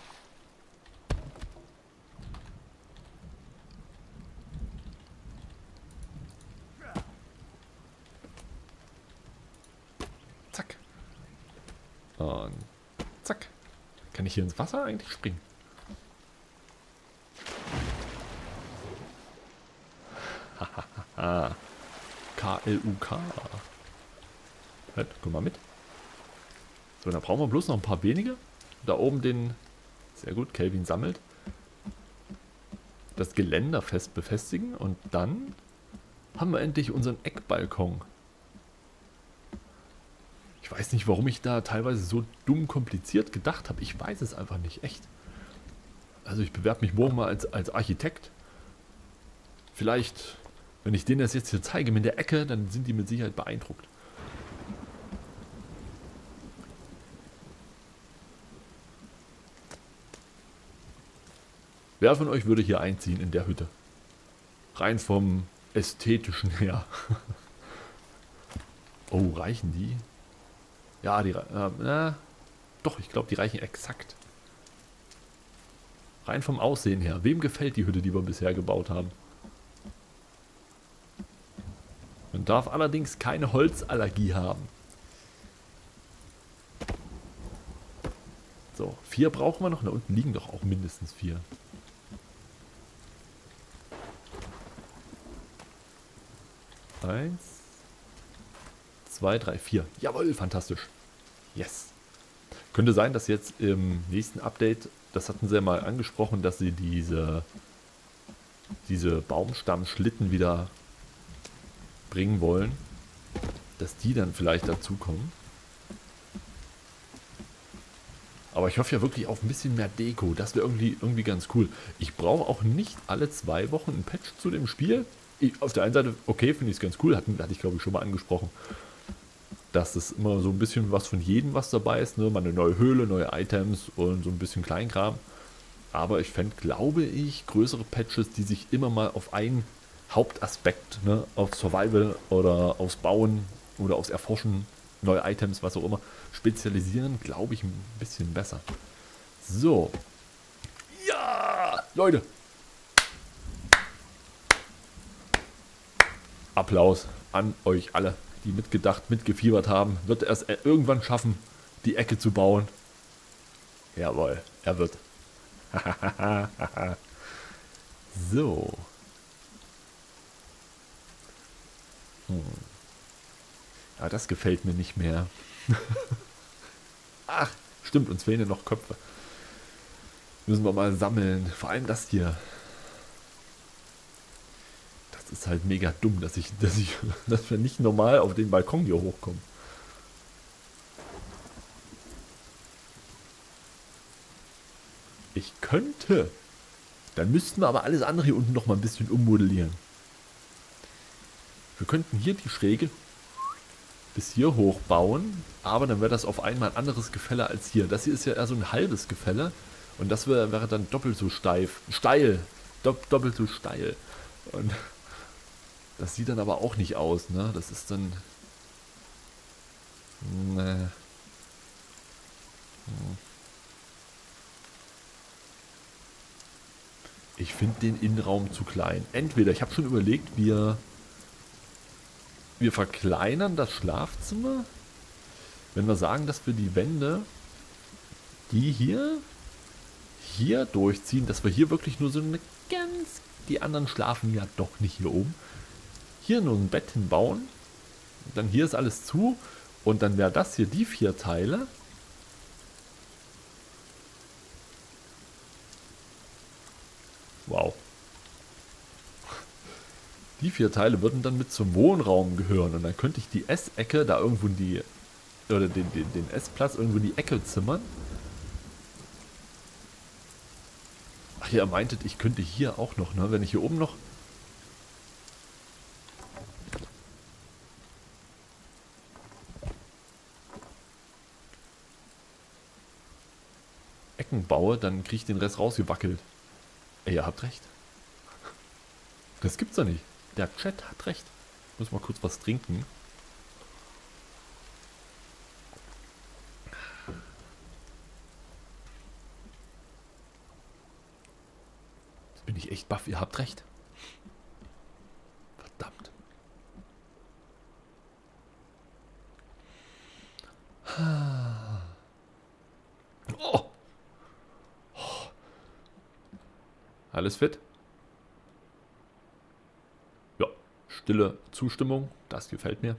Zack. Und zack. Kann ich hier ins Wasser eigentlich springen? Hahaha. K L U K. Halt, guck mal mit. So, dann brauchen wir bloß noch ein paar wenige. Da oben den... sehr gut, Kelvin sammelt. Das Geländer fest befestigen. Und dann haben wir endlich unseren Eckbalkon. Ich weiß nicht, warum ich da teilweise so dumm kompliziert gedacht habe. Ich weiß es einfach nicht, echt. Also ich bewerbe mich morgen mal als, als Architekt. Vielleicht Wenn ich denen das jetzt hier zeige mit der Ecke, dann sind die mit Sicherheit beeindruckt. Wer von euch würde hier einziehen in der Hütte? Rein vom Ästhetischen her. Oh, reichen die? Ja, die reichen. Äh, doch, ich glaube, die reichen exakt. Rein vom Aussehen her. Wem gefällt die Hütte, die wir bisher gebaut haben? Man darf allerdings keine Holzallergie haben. So, vier brauchen wir noch. Da unten liegen doch auch mindestens vier. Eins, zwei, drei, vier. Jawohl, fantastisch. Yes. Könnte sein, dass jetzt im nächsten Update, das hatten sie ja mal angesprochen, dass sie diese, diese Baumstammschlitten wieder bringen wollen, dass die dann vielleicht dazukommen. Aber ich hoffe ja wirklich auf ein bisschen mehr Deko. Das wäre irgendwie, irgendwie ganz cool. Ich brauche auch nicht alle zwei Wochen ein Patch zu dem Spiel. Ich, auf der einen Seite, okay, finde ich es ganz cool. Hatten, hatte ich, glaube ich, schon mal angesprochen. Dass es immer so ein bisschen was von jedem was dabei ist. Ne? Mal eine neue Höhle, neue Items und so ein bisschen Kleinkram. Aber ich fände, glaube ich, größere Patches, die sich immer mal auf einen Hauptaspekt, ne, auf Survival oder aufs Bauen oder aufs Erforschen, neue Items, was auch immer, spezialisieren, glaube ich, ein bisschen besser. So. Ja, Leute. Applaus an euch alle, die mitgedacht, mitgefiebert haben. Wird er es irgendwann schaffen, die Ecke zu bauen? Jawohl, er wird. So. Hm. Ja, das gefällt mir nicht mehr. Ach, stimmt, uns fehlen ja noch Köpfe. Müssen wir mal sammeln. Vor allem das hier. Das ist halt mega dumm, dass ich, dass ich, dass wir nicht normal auf den Balkon hier hochkommen. Ich könnte. Dann müssten wir aber alles andere hier unten noch mal ein bisschen ummodellieren. Wir könnten hier die Schräge bis hier hoch bauen, aber dann wäre das auf einmal ein anderes Gefälle als hier. Das hier ist ja eher so ein halbes Gefälle und das wäre, wäre dann doppelt so steif, steil, dopp, doppelt so steil. Und das sieht dann aber auch nicht aus, ne? Das ist dann... Ne. Ich finde den Innenraum zu klein. Entweder, ich habe schon überlegt, wir... Wir verkleinern das Schlafzimmer, wenn wir sagen, dass wir die Wände, die hier, hier durchziehen, dass wir hier wirklich nur so eine ganz, die anderen schlafen ja doch nicht hier oben, hier nur ein Bett hinbauen, dann hier ist alles zu und dann wäre das hier die vier Teile. Wow. Die vier Teile würden dann mit zum Wohnraum gehören und dann könnte ich die Essecke da irgendwo in die, oder den, den, den Essplatz irgendwo in die Ecke zimmern. Ach, ihr meintet, ich könnte hier auch noch, ne, wenn ich hier oben noch... Ecken baue, dann kriege ich den Rest rausgewackelt. Ey, ihr habt recht. Das gibt's doch nicht. Der Chat hat recht. Ich muss mal kurz was trinken. Jetzt bin ich echt baff. Ihr habt recht. Verdammt. Oh. Oh. Alles fit? Stille Zustimmung, das gefällt mir.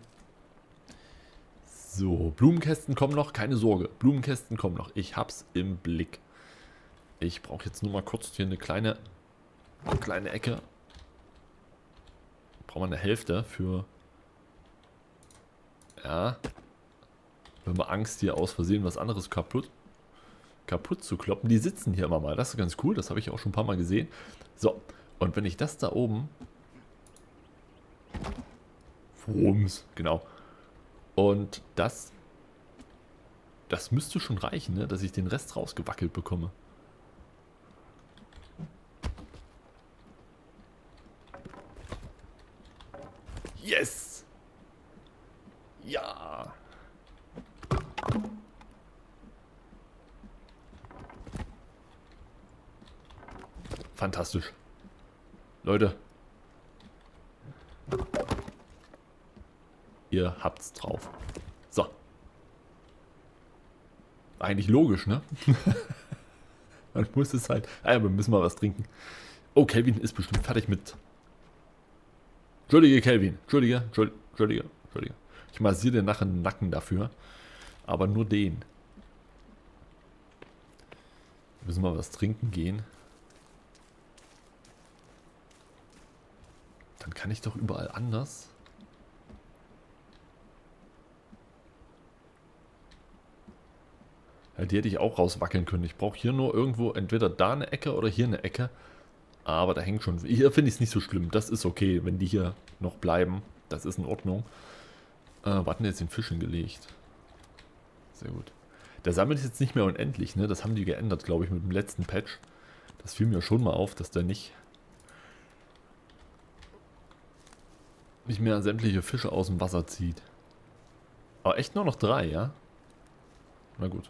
So, Blumenkästen kommen noch, keine Sorge. Blumenkästen kommen noch, ich hab's im Blick. Ich brauche jetzt nur mal kurz hier eine kleine, eine kleine Ecke. Brauchen wir eine Hälfte für... Ja. Wenn wir Angst hier aus Versehen was anderes kaputt, kaputt zu kloppen. Die sitzen hier immer mal, das ist ganz cool, das habe ich auch schon ein paar Mal gesehen. So, und wenn ich das da oben... Wumms, genau. Und das, das müsste schon reichen, ne? Dass ich den Rest rausgewackelt bekomme. Yes! Ja! Fantastisch. Leute. Ihr habt's drauf. So. Eigentlich logisch, ne? Man muss es halt... Ah ja, wir müssen mal was trinken. Oh, Kelvin ist bestimmt fertig mit... Entschuldige, Kelvin. Entschuldige, Entschuldige, Entschuldige. Ich massiere dir nachher den Nacken dafür. Aber nur den. Wir müssen mal was trinken gehen. Dann kann ich doch überall anders. Ja, die hätte ich auch rauswackeln können. Ich brauche hier nur irgendwo entweder da eine Ecke oder hier eine Ecke. Aber da hängt schon... Hier finde ich es nicht so schlimm. Das ist okay, wenn die hier noch bleiben. Das ist in Ordnung. Äh, warten jetzt den Fischen gelegt. Sehr gut. Der sammelt jetzt nicht mehr unendlich, ne? Das haben die geändert, glaube ich, mit dem letzten Patch. Das fiel mir schon mal auf, dass der nicht... nicht mehr sämtliche Fische aus dem Wasser zieht. Aber echt nur noch drei, ja? Na gut.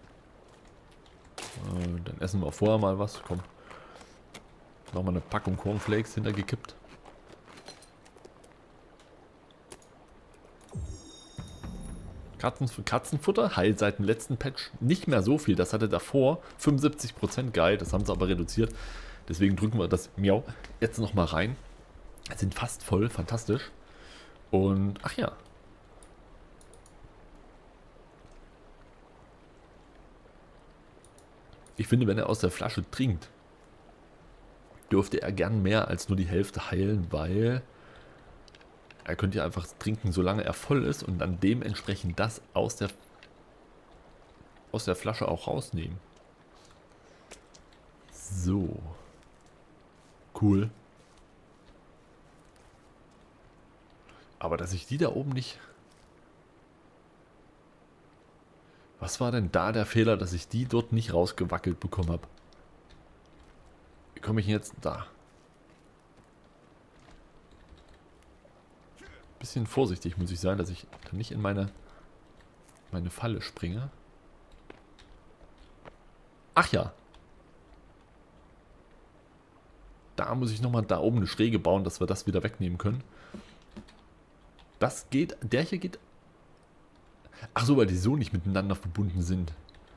Äh, dann essen wir vorher mal was. Komm. Nochmal eine Packung Cornflakes hintergekippt. Katzen, Katzenfutter heilt seit dem letzten Patch nicht mehr so viel. Das hatte davor fünfundsiebzig Prozent geil. Das haben sie aber reduziert. Deswegen drücken wir das Miau jetzt nochmal rein. Sind fast voll. Fantastisch. Und, ach ja. Ich finde, wenn er aus der Flasche trinkt, dürfte er gern mehr als nur die Hälfte heilen, weil er könnte ja einfach trinken, solange er voll ist und dann dementsprechend das aus der, aus der Flasche auch rausnehmen. So. Cool. Aber dass ich die da oben nicht... Was war denn da der Fehler, dass ich die dort nicht rausgewackelt bekommen habe? Wie komme ich denn jetzt da? Bisschen vorsichtig muss ich sein, dass ich da nicht in meine, meine Falle springe. Ach ja. Da muss ich nochmal da oben eine Schräge bauen, dass wir das wieder wegnehmen können. Das geht, der hier geht... Ach so, weil die so nicht miteinander verbunden sind.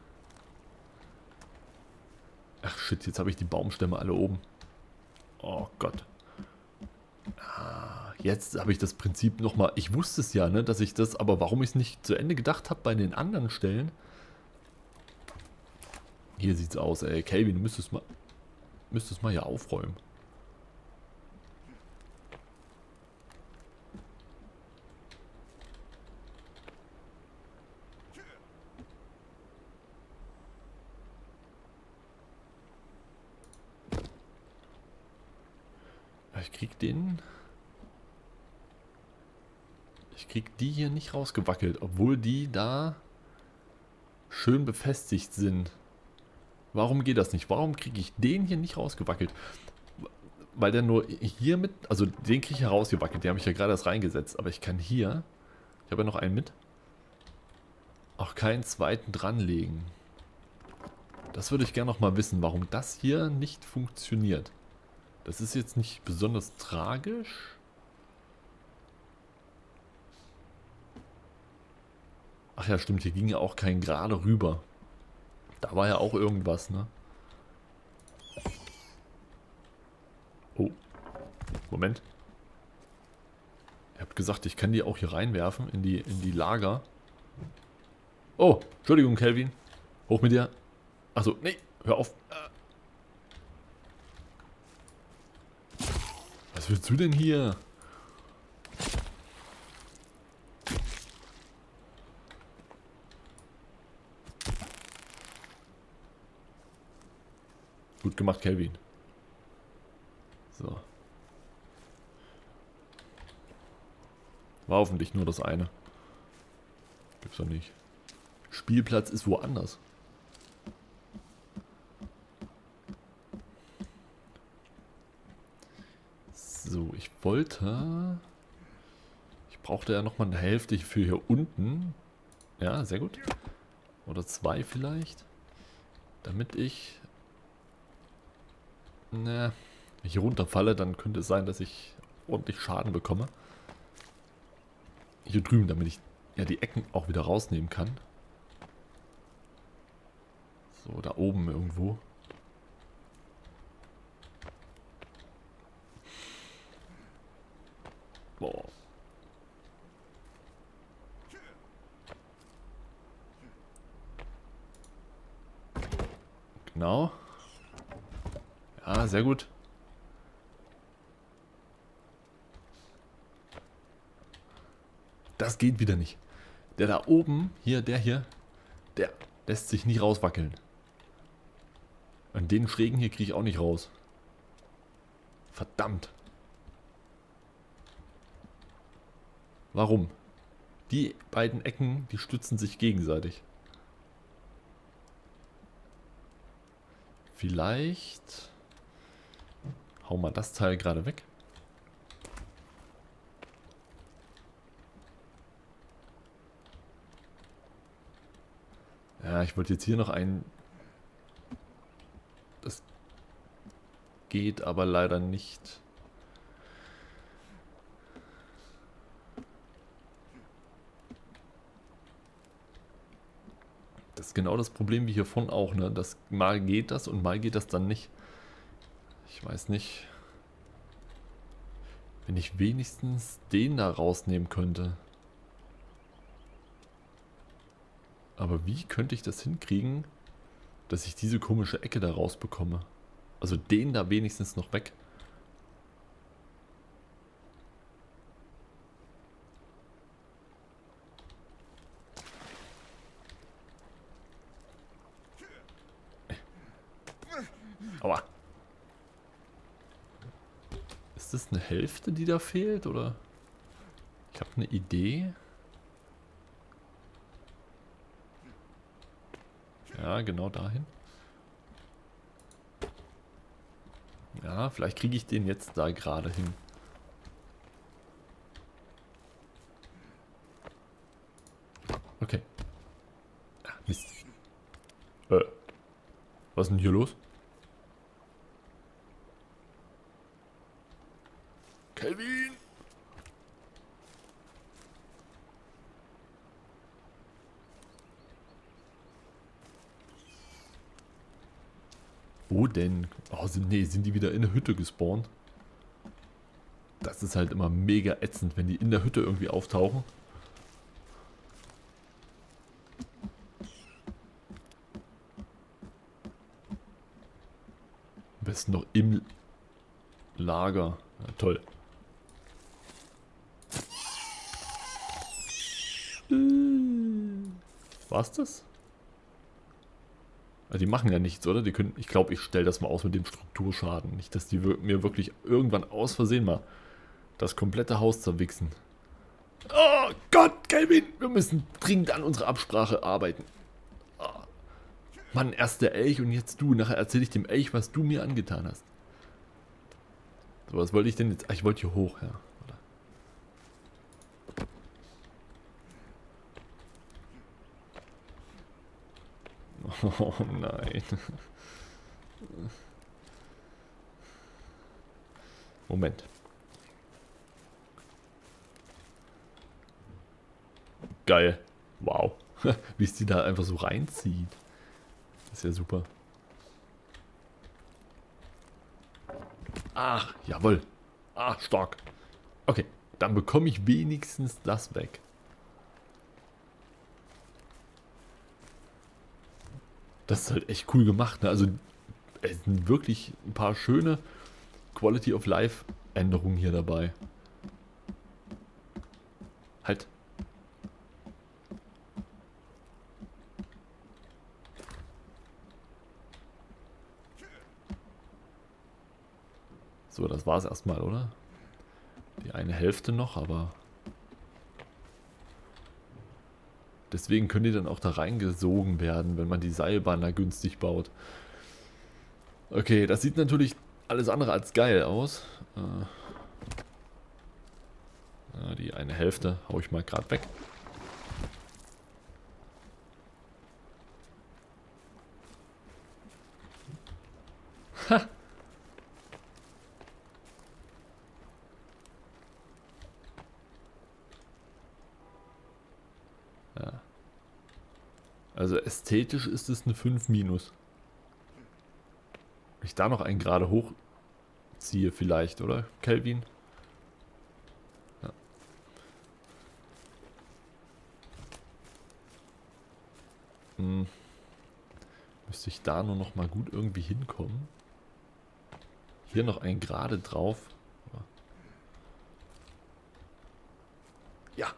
Ach shit, jetzt habe ich die Baumstämme alle oben. Oh Gott. Ah, jetzt habe ich das Prinzip nochmal... Ich wusste es ja, ne, dass ich das... Aber warum ich es nicht zu Ende gedacht habe bei den anderen Stellen... Hier sieht's aus, ey. Kelvin, du müsstest mal... Müsstest mal hier aufräumen. Ich krieg den... Ich krieg die hier nicht rausgewackelt, obwohl die da schön befestigt sind. Warum geht das nicht? Warum kriege ich den hier nicht rausgewackelt? Weil der nur hier mit... Also den kriege ich herausgewackelt. Den habe ich ja gerade erst reingesetzt. Aber ich kann hier... Ich habe ja noch einen mit. Auch keinen zweiten dranlegen. Das würde ich gerne noch mal wissen, warum das hier nicht funktioniert. Das ist jetzt nicht besonders tragisch. Ach ja, stimmt, hier ging ja auch kein gerade rüber. Da war ja auch irgendwas, ne? Oh. Moment. Ihr habt gesagt, ich kann die auch hier reinwerfen in die, in die Lager. Oh, Entschuldigung, Kelvin. Hoch mit dir. Achso, nee, hör auf. Was willst du denn hier? Gut gemacht, Kelvin. So. War hoffentlich nur das eine. Gibt's doch nicht. Spielplatz ist woanders. So, ich wollte... Ich brauchte ja nochmal eine Hälfte für hier unten. Ja, sehr gut. Oder zwei vielleicht. Damit ich... Na, wenn ich hier runterfalle, dann könnte es sein, dass ich ordentlich Schaden bekomme. Hier drüben, damit ich ja die Ecken auch wieder rausnehmen kann. So, da oben irgendwo. Boah. Genau. Ja, sehr gut. Das geht wieder nicht. Der da oben, hier, der hier, der lässt sich nie rauswackeln. Und den schrägen hier kriege ich auch nicht raus. Verdammt. Warum? Die beiden Ecken, die stützen sich gegenseitig. Vielleicht hau mal das Teil gerade weg. Ja, ich wollte jetzt hier noch einen... Das geht aber leider nicht. Das ist genau das Problem wie hier vorne auch, ne? Das, mal geht das und mal geht das dann nicht. Ich weiß nicht. Wenn ich wenigstens den da rausnehmen könnte. Aber wie könnte ich das hinkriegen, dass ich diese komische Ecke da rausbekomme? Also den da wenigstens noch weg. Aua. Ist das eine Hälfte, die da fehlt, oder? Ich habe eine Idee. Ja, genau dahin. Ja, vielleicht kriege ich den jetzt da gerade hin. Okay. Ach, Mist. Äh. Was ist denn hier los? Kelvin! Wo denn? Oh, sind, nee, sind die wieder in der Hütte gespawnt? Das ist halt immer mega ätzend, wenn die in der Hütte irgendwie auftauchen. Am besten noch im Lager. Ja, toll. War's das? Die machen ja nichts, oder? Die können, ich glaube, ich stelle das mal aus mit dem Strukturschaden. Nicht, dass die mir wirklich irgendwann aus Versehen mal das komplette Haus zerwichsen. Oh Gott, Kelvin, wir müssen dringend an unserer Absprache arbeiten. Oh. Mann, erst der Elch und jetzt du. Nachher erzähle ich dem Elch, was du mir angetan hast. So, was wollte ich denn jetzt? Ach, ich wollte hier hoch, ja. Oder? Oh nein. Moment. Geil. Wow. Wie es die da einfach so reinzieht. Das ist ja super. Ach, jawohl. Ah, stark. Okay, dann bekomme ich wenigstens das weg. Das ist halt echt cool gemacht, ne? Also es sind wirklich ein paar schöne Quality of Life Änderungen hier dabei. Halt. So, das war es erstmal, oder? Die eine Hälfte noch, aber Deswegen können die dann auch da reingesogen werden, wenn man die Seilbahn da günstig baut. Okay, das sieht natürlich alles andere als geil aus. Äh, ja, die eine Hälfte hau ich mal gerade weg. Ha! Ja. Also ästhetisch ist es eine fünf minus. Wenn ich da noch einen gerade hochziehe vielleicht, oder, Kelvin? Ja. Hm. Müsste ich da nur noch mal gut irgendwie hinkommen. Hier noch einen gerade drauf. Ja.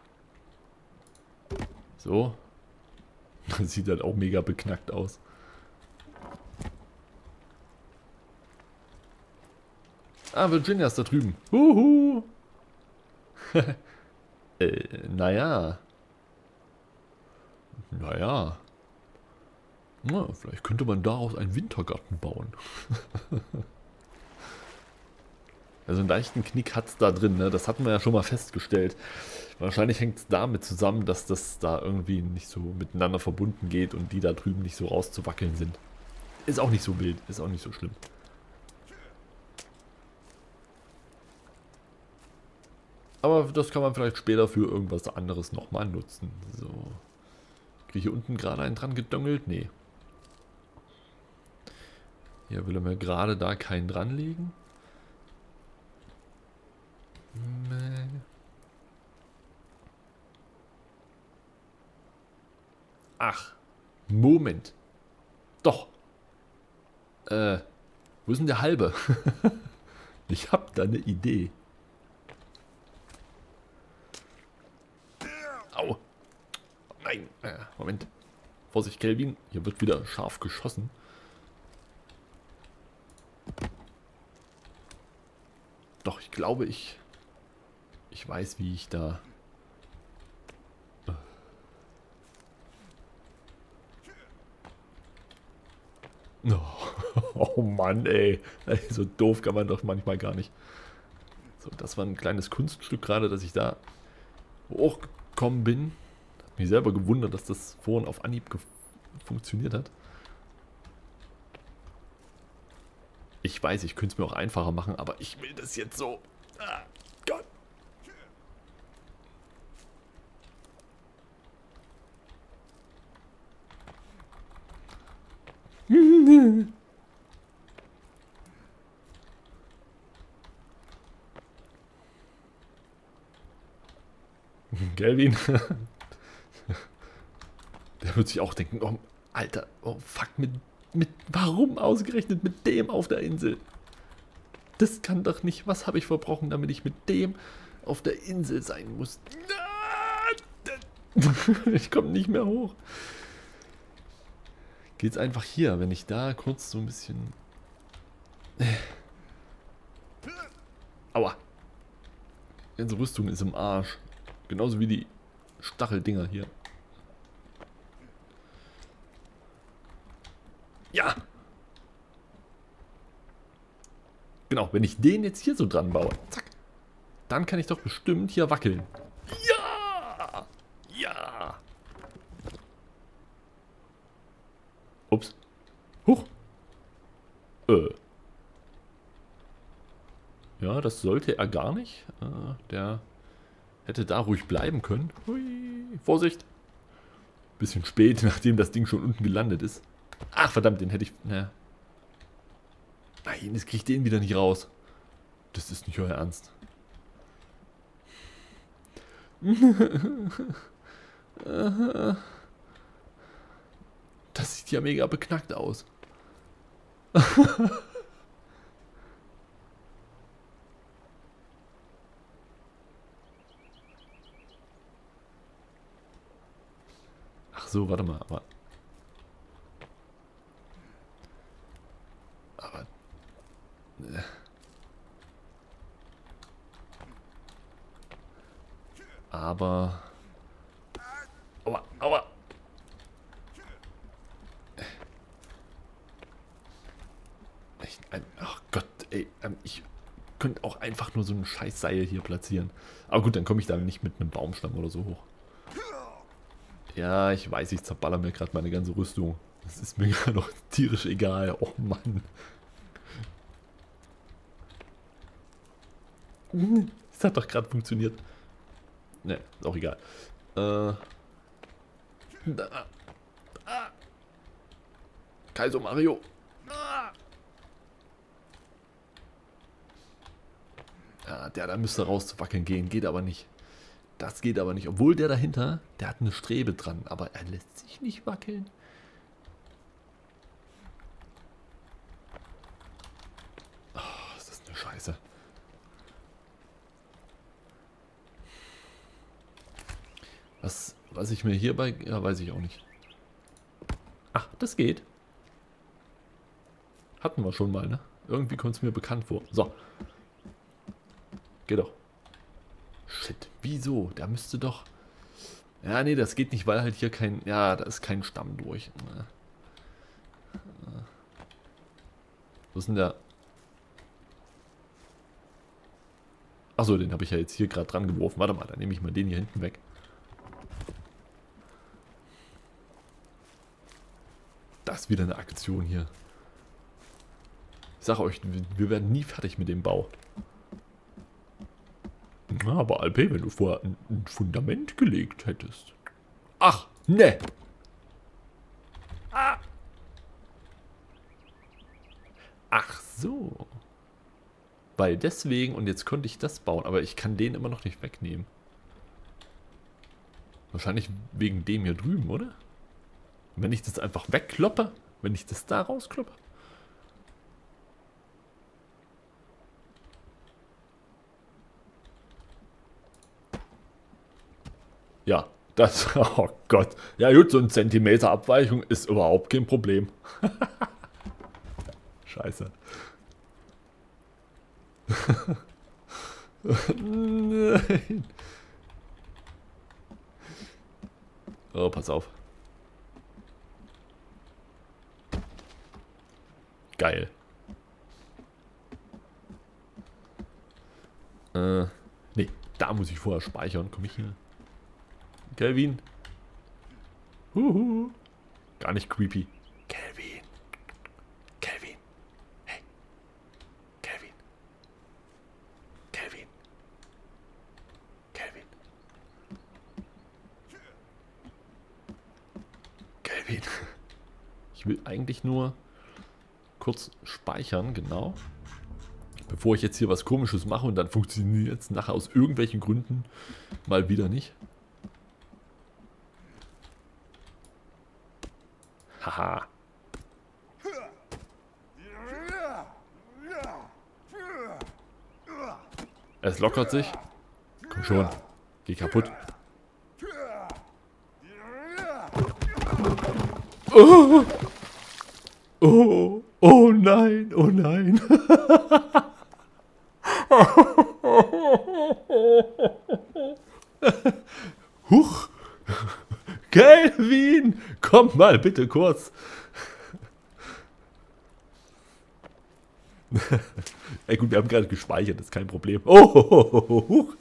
So. Das sieht halt auch mega beknackt aus. Ah, Virginia ist da drüben. Huhu. äh, naja. Naja. Na, vielleicht könnte man daraus einen Wintergarten bauen. Also einen leichten Knick hat es da drin, ne? Das hatten wir ja schon mal festgestellt. Wahrscheinlich hängt es damit zusammen, dass das da irgendwie nicht so miteinander verbunden geht und die da drüben nicht so rauszuwackeln sind. Ist auch nicht so wild, ist auch nicht so schlimm. Aber das kann man vielleicht später für irgendwas anderes nochmal nutzen. So. Kriege ich hier unten gerade einen dran gedongelt? Nee. Hier will er mir gerade da keinen dranlegen. Nee. Ach, Moment. Doch. Äh, wo ist denn der halbe? Ich hab da eine Idee. Au. Nein. Äh, Moment. Vorsicht, Kelvin. Hier wird wieder scharf geschossen. Doch, ich glaube, ich... Ich weiß, wie ich da... Oh, oh Mann, ey. So doof kann man doch manchmal gar nicht. So, das war ein kleines Kunststück gerade, dass ich da hochgekommen bin. Hat mich selber gewundert, dass das vorhin auf Anhieb funktioniert hat. Ich weiß, ich könnte es mir auch einfacher machen, aber ich will das jetzt so. Ah, Gott. Kelvin. Der wird sich auch denken, oh, Alter, oh fuck, mit, mit, warum ausgerechnet mit dem auf der Insel? Das kann doch nicht, was habe ich verbrochen, damit ich mit dem auf der Insel sein muss? Ich komme nicht mehr hoch. Geht's einfach hier, wenn ich da kurz so ein bisschen... Aua. Die ganze Rüstung ist im Arsch. Genauso wie die Stacheldinger hier. Ja! Genau, wenn ich den jetzt hier so dran baue, zack, dann kann ich doch bestimmt hier wackeln. Ja! Ja! Ups. Huch! Äh. Ja, das sollte er gar nicht. Äh, der hätte da ruhig bleiben können. Hui. Vorsicht! Bisschen spät, nachdem das Ding schon unten gelandet ist. Ach, verdammt, den hätte ich... Naja. Nein, jetzt kriege ich den wieder nicht raus. Das ist nicht euer Ernst. Das sieht ja mega beknackt aus. Ach so, warte mal, aber... Aber... Aber... Aua, aua. ey, ähm, ich könnte auch einfach nur so ein scheiß Seil hier platzieren. Aber gut, dann komme ich da nicht mit einem Baumstamm oder so hoch. Ja, ich weiß, ich zerballer mir gerade meine ganze Rüstung. Das ist mir gerade noch tierisch egal. Oh Mann. Das hat doch gerade funktioniert. Ne, ist auch egal. Äh. Da. Ah. Kaizo Mario. Ah. Ja, der da müsste rauszuwackeln gehen. Geht aber nicht. Das geht aber nicht. Obwohl der dahinter, der hat eine Strebe dran. Aber er lässt sich nicht wackeln. Oh, ist das eine Scheiße. Was, was ich mir hierbei... Ja, weiß ich auch nicht. Ach, das geht. Hatten wir schon mal, ne? Irgendwie kommt es mir bekannt vor. So. Geht doch. Shit, wieso? Da müsste doch... Ja, nee, das geht nicht, weil halt hier kein... Ja, da ist kein Stamm durch. Wo ist denn der... Achso, den habe ich ja jetzt hier gerade dran geworfen. Warte mal, dann nehme ich mal den hier hinten weg. Das ist wieder eine Aktion hier. Ich sage euch, wir werden nie fertig mit dem Bau. Na, aber Alpe, wenn du vorher ein, ein Fundament gelegt hättest. Ach, ne. Ah. Ach so. Weil deswegen, und jetzt konnte ich das bauen, aber ich kann den immer noch nicht wegnehmen. Wahrscheinlich wegen dem hier drüben, oder? Und wenn ich das einfach wegkloppe, wenn ich das da rauskloppe. Ja, das, oh Gott. Ja gut, so ein Zentimeter Abweichung ist überhaupt kein Problem. Scheiße. Nein. Oh, pass auf. Geil. Äh, nee, da muss ich vorher speichern. Komm ich hier? Kelvin. Huhu. Gar nicht creepy. Kelvin. Kelvin. Hey. Kelvin. Kelvin. Kelvin. Kelvin. Ich will eigentlich nur kurz speichern, genau. Bevor ich jetzt hier was Komisches mache und dann funktioniert es nachher aus irgendwelchen Gründen mal wieder nicht. Haha. Es lockert sich. Komm schon. Geh kaputt. Oh, oh, oh nein, oh nein. Huch. Kelvin, komm mal bitte kurz. Ey gut, wir haben gerade gespeichert, das ist kein Problem. Oh, oh, oh, oh, huch.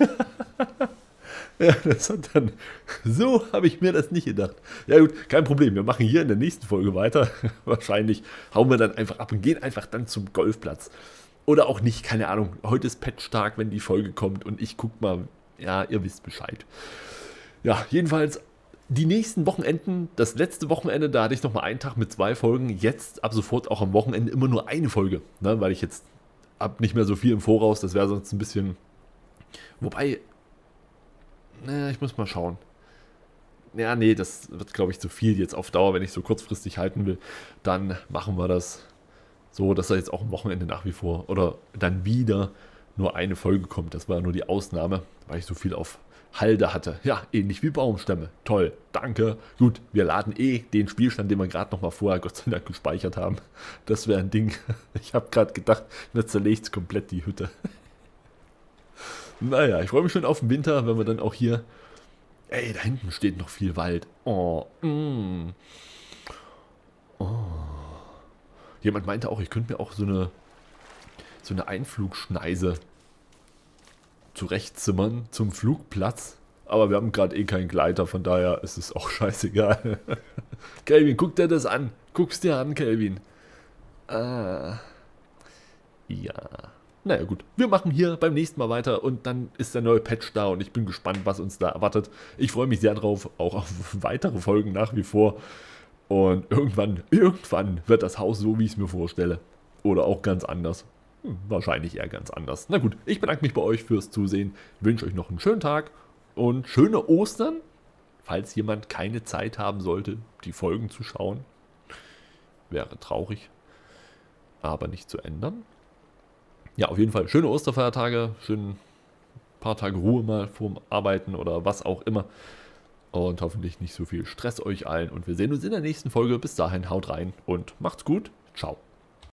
Ja, das hat dann... So habe ich mir das nicht gedacht. Ja gut, kein Problem. Wir machen hier in der nächsten Folge weiter. Wahrscheinlich hauen wir dann einfach ab und gehen einfach dann zum Golfplatz. Oder auch nicht, keine Ahnung. Heute ist Patch-Tag, wenn die Folge kommt und ich guck mal. Ja, ihr wisst Bescheid. Ja, jedenfalls die nächsten Wochenenden, das letzte Wochenende, da hatte ich nochmal einen Tag mit zwei Folgen. Jetzt ab sofort auch am Wochenende immer nur eine Folge. Ne, weil ich jetzt ab nicht mehr so viel im Voraus. Das wäre sonst ein bisschen... Wobei... Ne, ich muss mal schauen. Ja, nee, das wird, glaube ich, zu viel jetzt auf Dauer, wenn ich so kurzfristig halten will. Dann machen wir das so, dass er jetzt auch am Wochenende nach wie vor oder dann wieder nur eine Folge kommt. Das war nur die Ausnahme, weil ich so viel auf Halde hatte. Ja, ähnlich wie Baumstämme. Toll, danke. Gut, wir laden eh den Spielstand, den wir gerade noch mal vorher Gott sei Dank gespeichert haben. Das wäre ein Ding. Ich habe gerade gedacht, jetzt zerlegt komplett die Hütte. Naja, ich freue mich schon auf den Winter, wenn wir dann auch hier... Ey, da hinten steht noch viel Wald. Oh, mm. Oh. Jemand meinte auch, ich könnte mir auch so eine so eine Einflugschneise zurechtzimmern zum Flugplatz. Aber wir haben gerade eh keinen Gleiter, von daher ist es auch scheißegal. Kelvin, guck dir das an. Guck's dir an, Kelvin. Ah. Ja. Naja gut, wir machen hier beim nächsten Mal weiter und dann ist der neue Patch da und ich bin gespannt, was uns da erwartet. Ich freue mich sehr drauf, auch auf weitere Folgen nach wie vor. Und irgendwann, irgendwann wird das Haus so, wie ich es mir vorstelle. Oder auch ganz anders. Hm, wahrscheinlich eher ganz anders. Na gut, ich bedanke mich bei euch fürs Zusehen, wünsche euch noch einen schönen Tag und schöne Ostern, falls jemand keine Zeit haben sollte, die Folgen zu schauen. Wäre traurig, aber nicht zu ändern. Ja, auf jeden Fall schöne Osterfeiertage, schön ein paar Tage Ruhe mal vorm Arbeiten oder was auch immer. Und hoffentlich nicht so viel Stress euch allen. Und wir sehen uns in der nächsten Folge. Bis dahin, haut rein und macht's gut. Ciao.